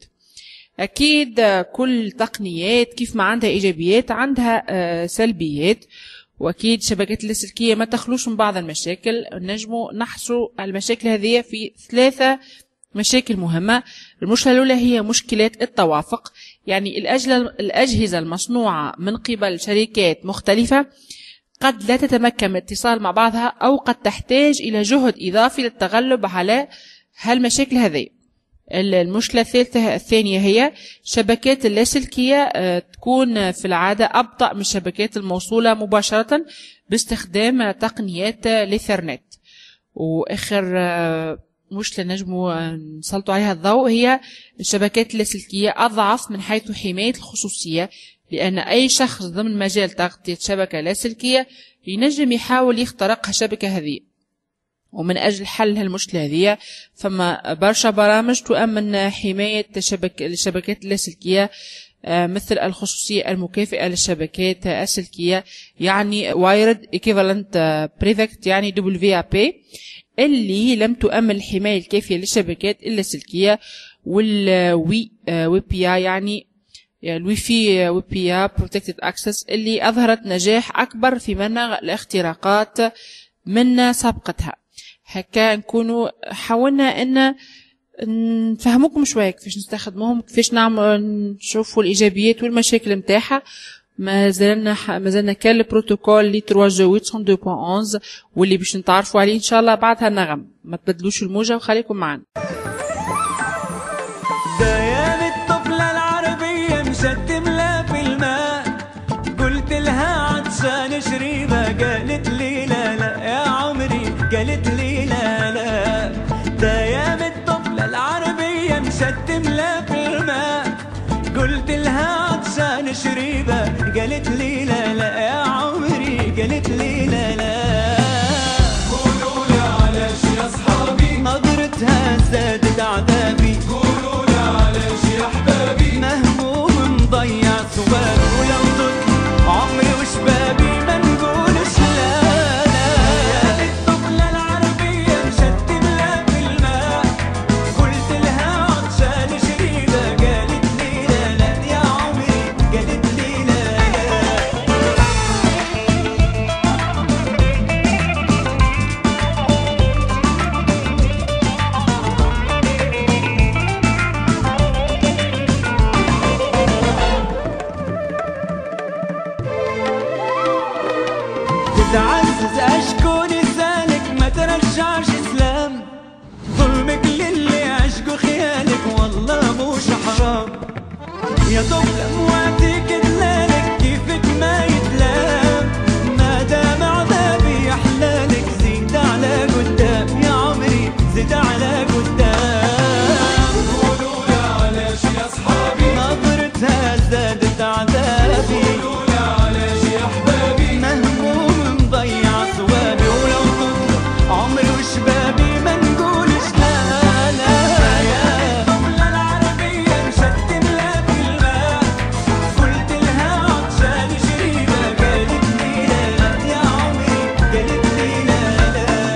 أكيد كل تقنيات كيف ما عندها إيجابيات عندها سلبيات، وأكيد الشبكات اللاسلكية ما تخلوش من بعض المشاكل. نجموا نحصروا المشاكل هذه في ثلاثة مشاكل مهمة. المشكلة الأولى هي مشكلات التوافق، يعني الأجهزة المصنوعة من قبل شركات مختلفة قد لا تتمكن من الاتصال مع بعضها، أو قد تحتاج إلى جهد إضافي للتغلب على هالمشاكل هذه. المشكلة الثالثة الثانية هي شبكات اللاسلكية تكون في العادة أبطأ من الشبكات الموصولة مباشرة باستخدام تقنيات الإيثرنت. وآخر مشكلة نجموا نسلطوا عليها الضوء هي الشبكات اللاسلكية أضعف من حيث حماية الخصوصية، لأن أي شخص ضمن مجال تغطية شبكة لاسلكية ينجم يحاول يخترق الشبكة هذه. ومن أجل حل هالمشكلة هذه فما برشا برامج تؤمن حماية الشبكات اللاسلكية، مثل الخصوصية المكافئة للشبكات السلكية، يعني Wired Equivalent Protect، يعني دبليو إيه بي، اللي لم تؤمن الحماية الكافية للشبكات اللاسلكية. والوي وي بي اي يعني يعني الوي في ويبيا بروتكتد اكسس اللي اظهرت نجاح اكبر في منع الاختراقات من سابقتها. هكا نكونوا حاولنا ان نفهموكم شويه كيفاش نستخدموهم، كيفاش نعمل نشوفوا الايجابيات والمشاكل نتاعها. ما زلنا ما زلنا كان البروتوكول لي ثلاثة جو ثمانية اثنين دوت واحد واحد واللي باش نتعرفوا عليه ان شاء الله بعدها النغم. ما تبدلوش الموجه وخليكم معنا. دايم الطفلة العربية مشتملة في الماء، قلت لها عطشان شريبة قالت لي لا لا يا عمري، قالت لي لا لا. دايم الطفلة العربية مشتملة في الماء، قلت لها عطشان شريبة قالت لي لا لا يا عمري، قالت لي لا لا. قولوا لي علاش يا صحابي نظرتها زادت عذابي، قولوا لي علاش يا حبابي مهموم مضيع ثوابي، ولو ضل عمري وشبابي ما نقولش لا لا. يا الطفلة العربية مشتملة في الماء، قلت لها عطشان شريبة قالت لي لا لا يا عمري، قالت لي لا لا. تتعزز اشكون لسانك ما ترجعش اسلام، ظلمك للي عشقوا خيالك والله موش حرام. يا طفلة مواتيك دلالك كيفك ما يتلام، ما دام عذابي احلالك زيد على قدام يا عمري، زيد على قدام. قولوا لي علاش يا صحابي نظرتها زادت عذابي، قولوا لي علاش يا حبابي مهموم مضيع ثوابي، ولو طفل عمري وشبابي ما نقولش لا لا. يا الطفلة العربية مشتملة في الماء، قلت لها عطشان شريبة قالت لي لا لا يا عمري، قالت لي لا لا.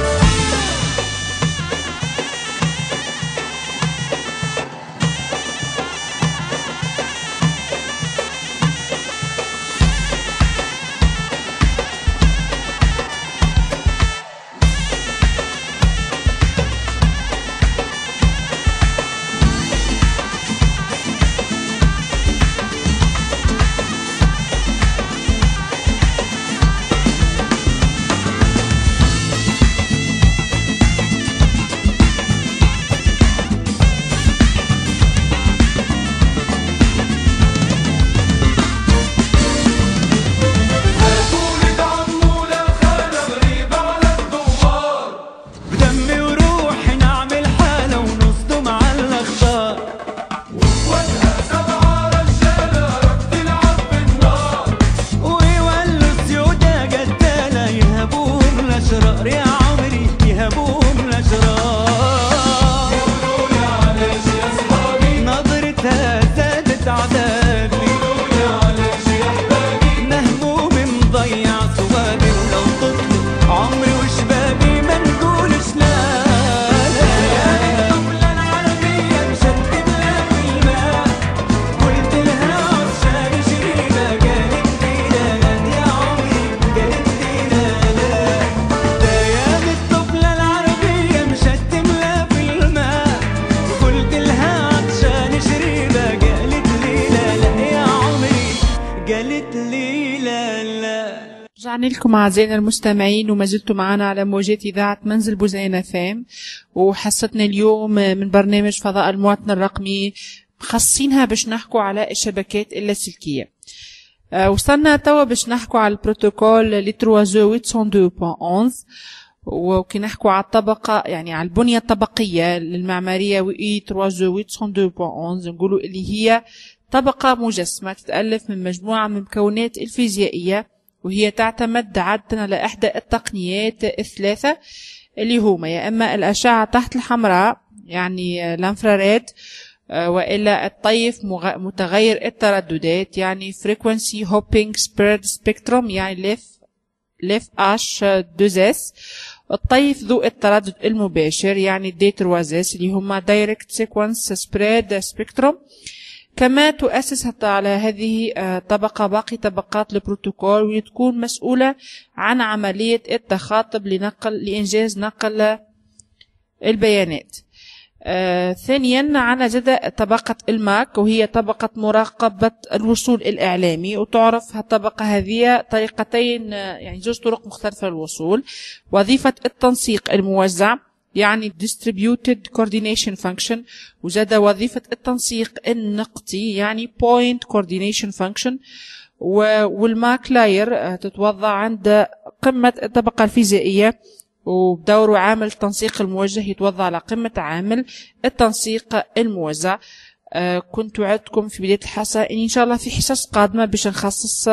بدمي وروحي نعمل حالة ونصدم على الأخبار، وجهة سبعة رجالة رب تلعب بالنار، ويولوا سيودة قتالة يهبوهم الأشرار يا عمري، يهبوهم الأشرار. قولوا لي علاش يا صحابي نظرتها زادت عذابي، قولوا لي علاش يا حبابي مهموم مضيع ثوابي، ولو طفل عمري وشبابي ما نقولش لا لا. يا الطفلة العربية مشتملة في الماء، قلت لها عطشان شريبة قالت لي لا لا يا عمري، قالت لي لا لا. دايم الطفلة العربية مشتملة في الماء، قلت لها عطشان شريبة قالت لي لا لا يا عمري، قالت لي لا لا. رجعنا لكم أعزائنا المستمعين وما زلتوا معنا على موجات إذاعة منزل بوزينة فام، وحصتنا اليوم من برنامج فضاء المواطن الرقمي مخصصينها باش نحكوا على الشبكات اللاسلكية. أه وصلنا توا باش نحكوا على البروتوكول لي ثلاثة جو ثمانية اثنين دوت واحد، وكي نحكوا على الطبقة يعني على البنية الطبقية للمعمارية وإي ثلاثة جو ثمانية اثنين دوت واحد نقولوا اللي هي طبقة مجسمة تتألف من مجموعة من المكونات الفيزيائية، وهي تعتمد عادة على إحدى التقنيات الثلاثة اللي هما يا إما الأشعة تحت الحمراء يعني الانفراريد، وإلا الطيف متغير الترددات يعني frequency hopping spread spectrum يعني لف اش اثنين اس، الطيف ذو التردد المباشر يعني دي ثلاثة اس اللي هما direct sequence spread spectrum. كما تؤسس حتى على هذه طبقة باقي طبقات البروتوكول واللي تكون مسؤولة عن عملية التخاطب لنقل لإنجاز نقل البيانات. آه، ثانيا عنا زاد طبقة الماك وهي طبقة مراقبة الوصول الإعلامي، وتعرف الطبقة هذه طريقتين، يعني زوج طرق مختلفة للوصول. وظيفة التنسيق الموزع يعني distributed coordination function، وزاد وظيفة التنسيق النقطي يعني point coordination function. والماك لاير تتوضع عند قمة الطبقة الفيزيائية، وبدور عامل التنسيق الموجه يتوضع على قمة عامل التنسيق الموزع. آه كنت وعدتكم في بداية الحصة إن إن شاء الله في حصص قادمة باش نخصص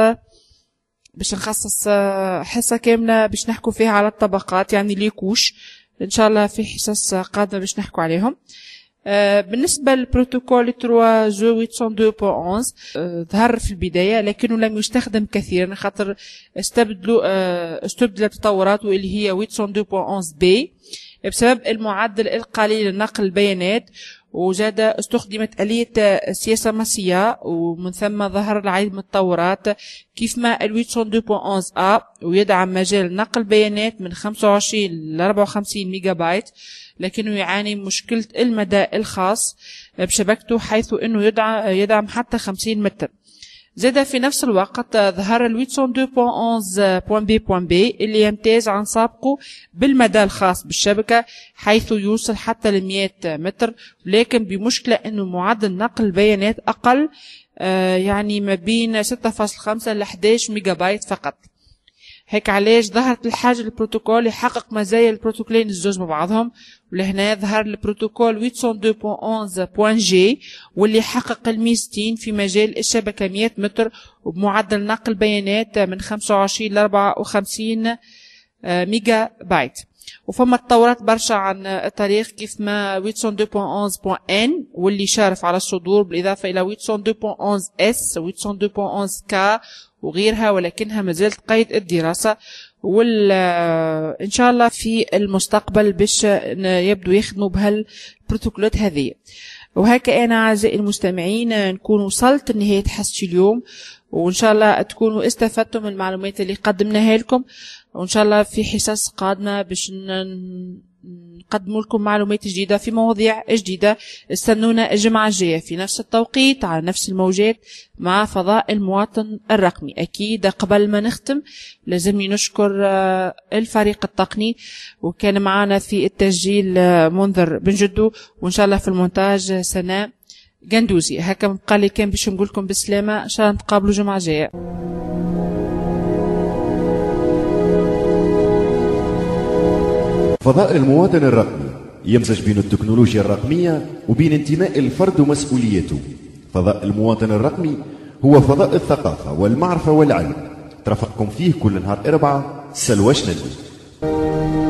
باش نخصص حصة كاملة باش نحكوا فيها على الطبقات، يعني ليكوش إن شاء الله في حصص قادمة باش نحكوا عليهم. آه بالنسبة للبروتوكول ثلاثة جو ثمانمئة واحد وثمانين آه ظهر في البداية لكنه لم يستخدم كثيرا خاطر استبدلوا آه استبدلت تطوراته اللي هي ثمانمئة واحد وثمانين بي بسبب المعدل القليل لنقل البيانات، وزاد استخدمت آلية سياسة مسية، ومن ثم ظهر العديد من التطورات كيف ما ال ثمانمئة واحد وثمانين A ويدعم مجال نقل بيانات من خمسة وعشرين ل أربعة وخمسين ميجا بايت، لكنه يعاني من مشكلة المدى الخاص بشبكته حيث انه يدعم, يدعم حتى خمسين متر. زاد في نفس الوقت ظهر ال ثمانمئة واحد وثمانين بي اللي يمتاز عن سابقه بالمدى الخاص بالشبكة حيث يوصل حتى ل مئة متر، لكن بمشكلة انه معدل نقل البيانات اقل، آه يعني ما بين ستة فاصلة خمسة ل أحد عشر ميجا بايت فقط. هيك علاش ظهرت الحاجة للبروتوكول يحقق مزايا البروتوكولين الزوج مع بعضهم، ولهنا ظهر البروتوكول ثمانمئة واحد وثمانين جي واللي يحقق الميزتين في مجال الشبكة مئة متر وبمعدل نقل بيانات من خمسة وعشرين ل أربعة وخمسين ميجا بايت. وفما تطورات برشا عن التاريخ كيف ما ثمانمئة واحد وعشرين N واللي شارف على الصدور بالإضافة إلى ثمانمئة واحد وعشرين S و ثمانمئة واحد وعشرين K وغيرها، ولكنها مازالت قيد الدراسة، وال إن شاء الله في المستقبل باش يبدو يخدموا بهالبروتوكولات هذه. وهكا أنا أعزائي المستمعين نكون وصلت لنهاية حصتي اليوم، وإن شاء الله تكونوا استفدتم من المعلومات اللي قدمناها لكم، وإن شاء الله في حصص قادمة باش نقدم لكم معلومات جديدة في مواضيع جديدة. استنونا الجمعة الجاية في نفس التوقيت على نفس الموجات مع فضاء المواطن الرقمي. أكيد قبل ما نختم لازمني نشكر الفريق التقني، وكان معنا في التسجيل منذر بن جدو، وإن شاء الله في المونتاج سناء قندوزي. هكا مبقى لي كان باش نقولكم بالسلامة، إن شاء الله نتقابلوا الجمعة الجاية. فضاء المواطن الرقمي يمزج بين التكنولوجيا الرقمية وبين انتماء الفرد ومسؤوليته. فضاء المواطن الرقمي هو فضاء الثقافة والمعرفة والعلم. ترافقكم فيه كل نهار أربعة سلوى شندي.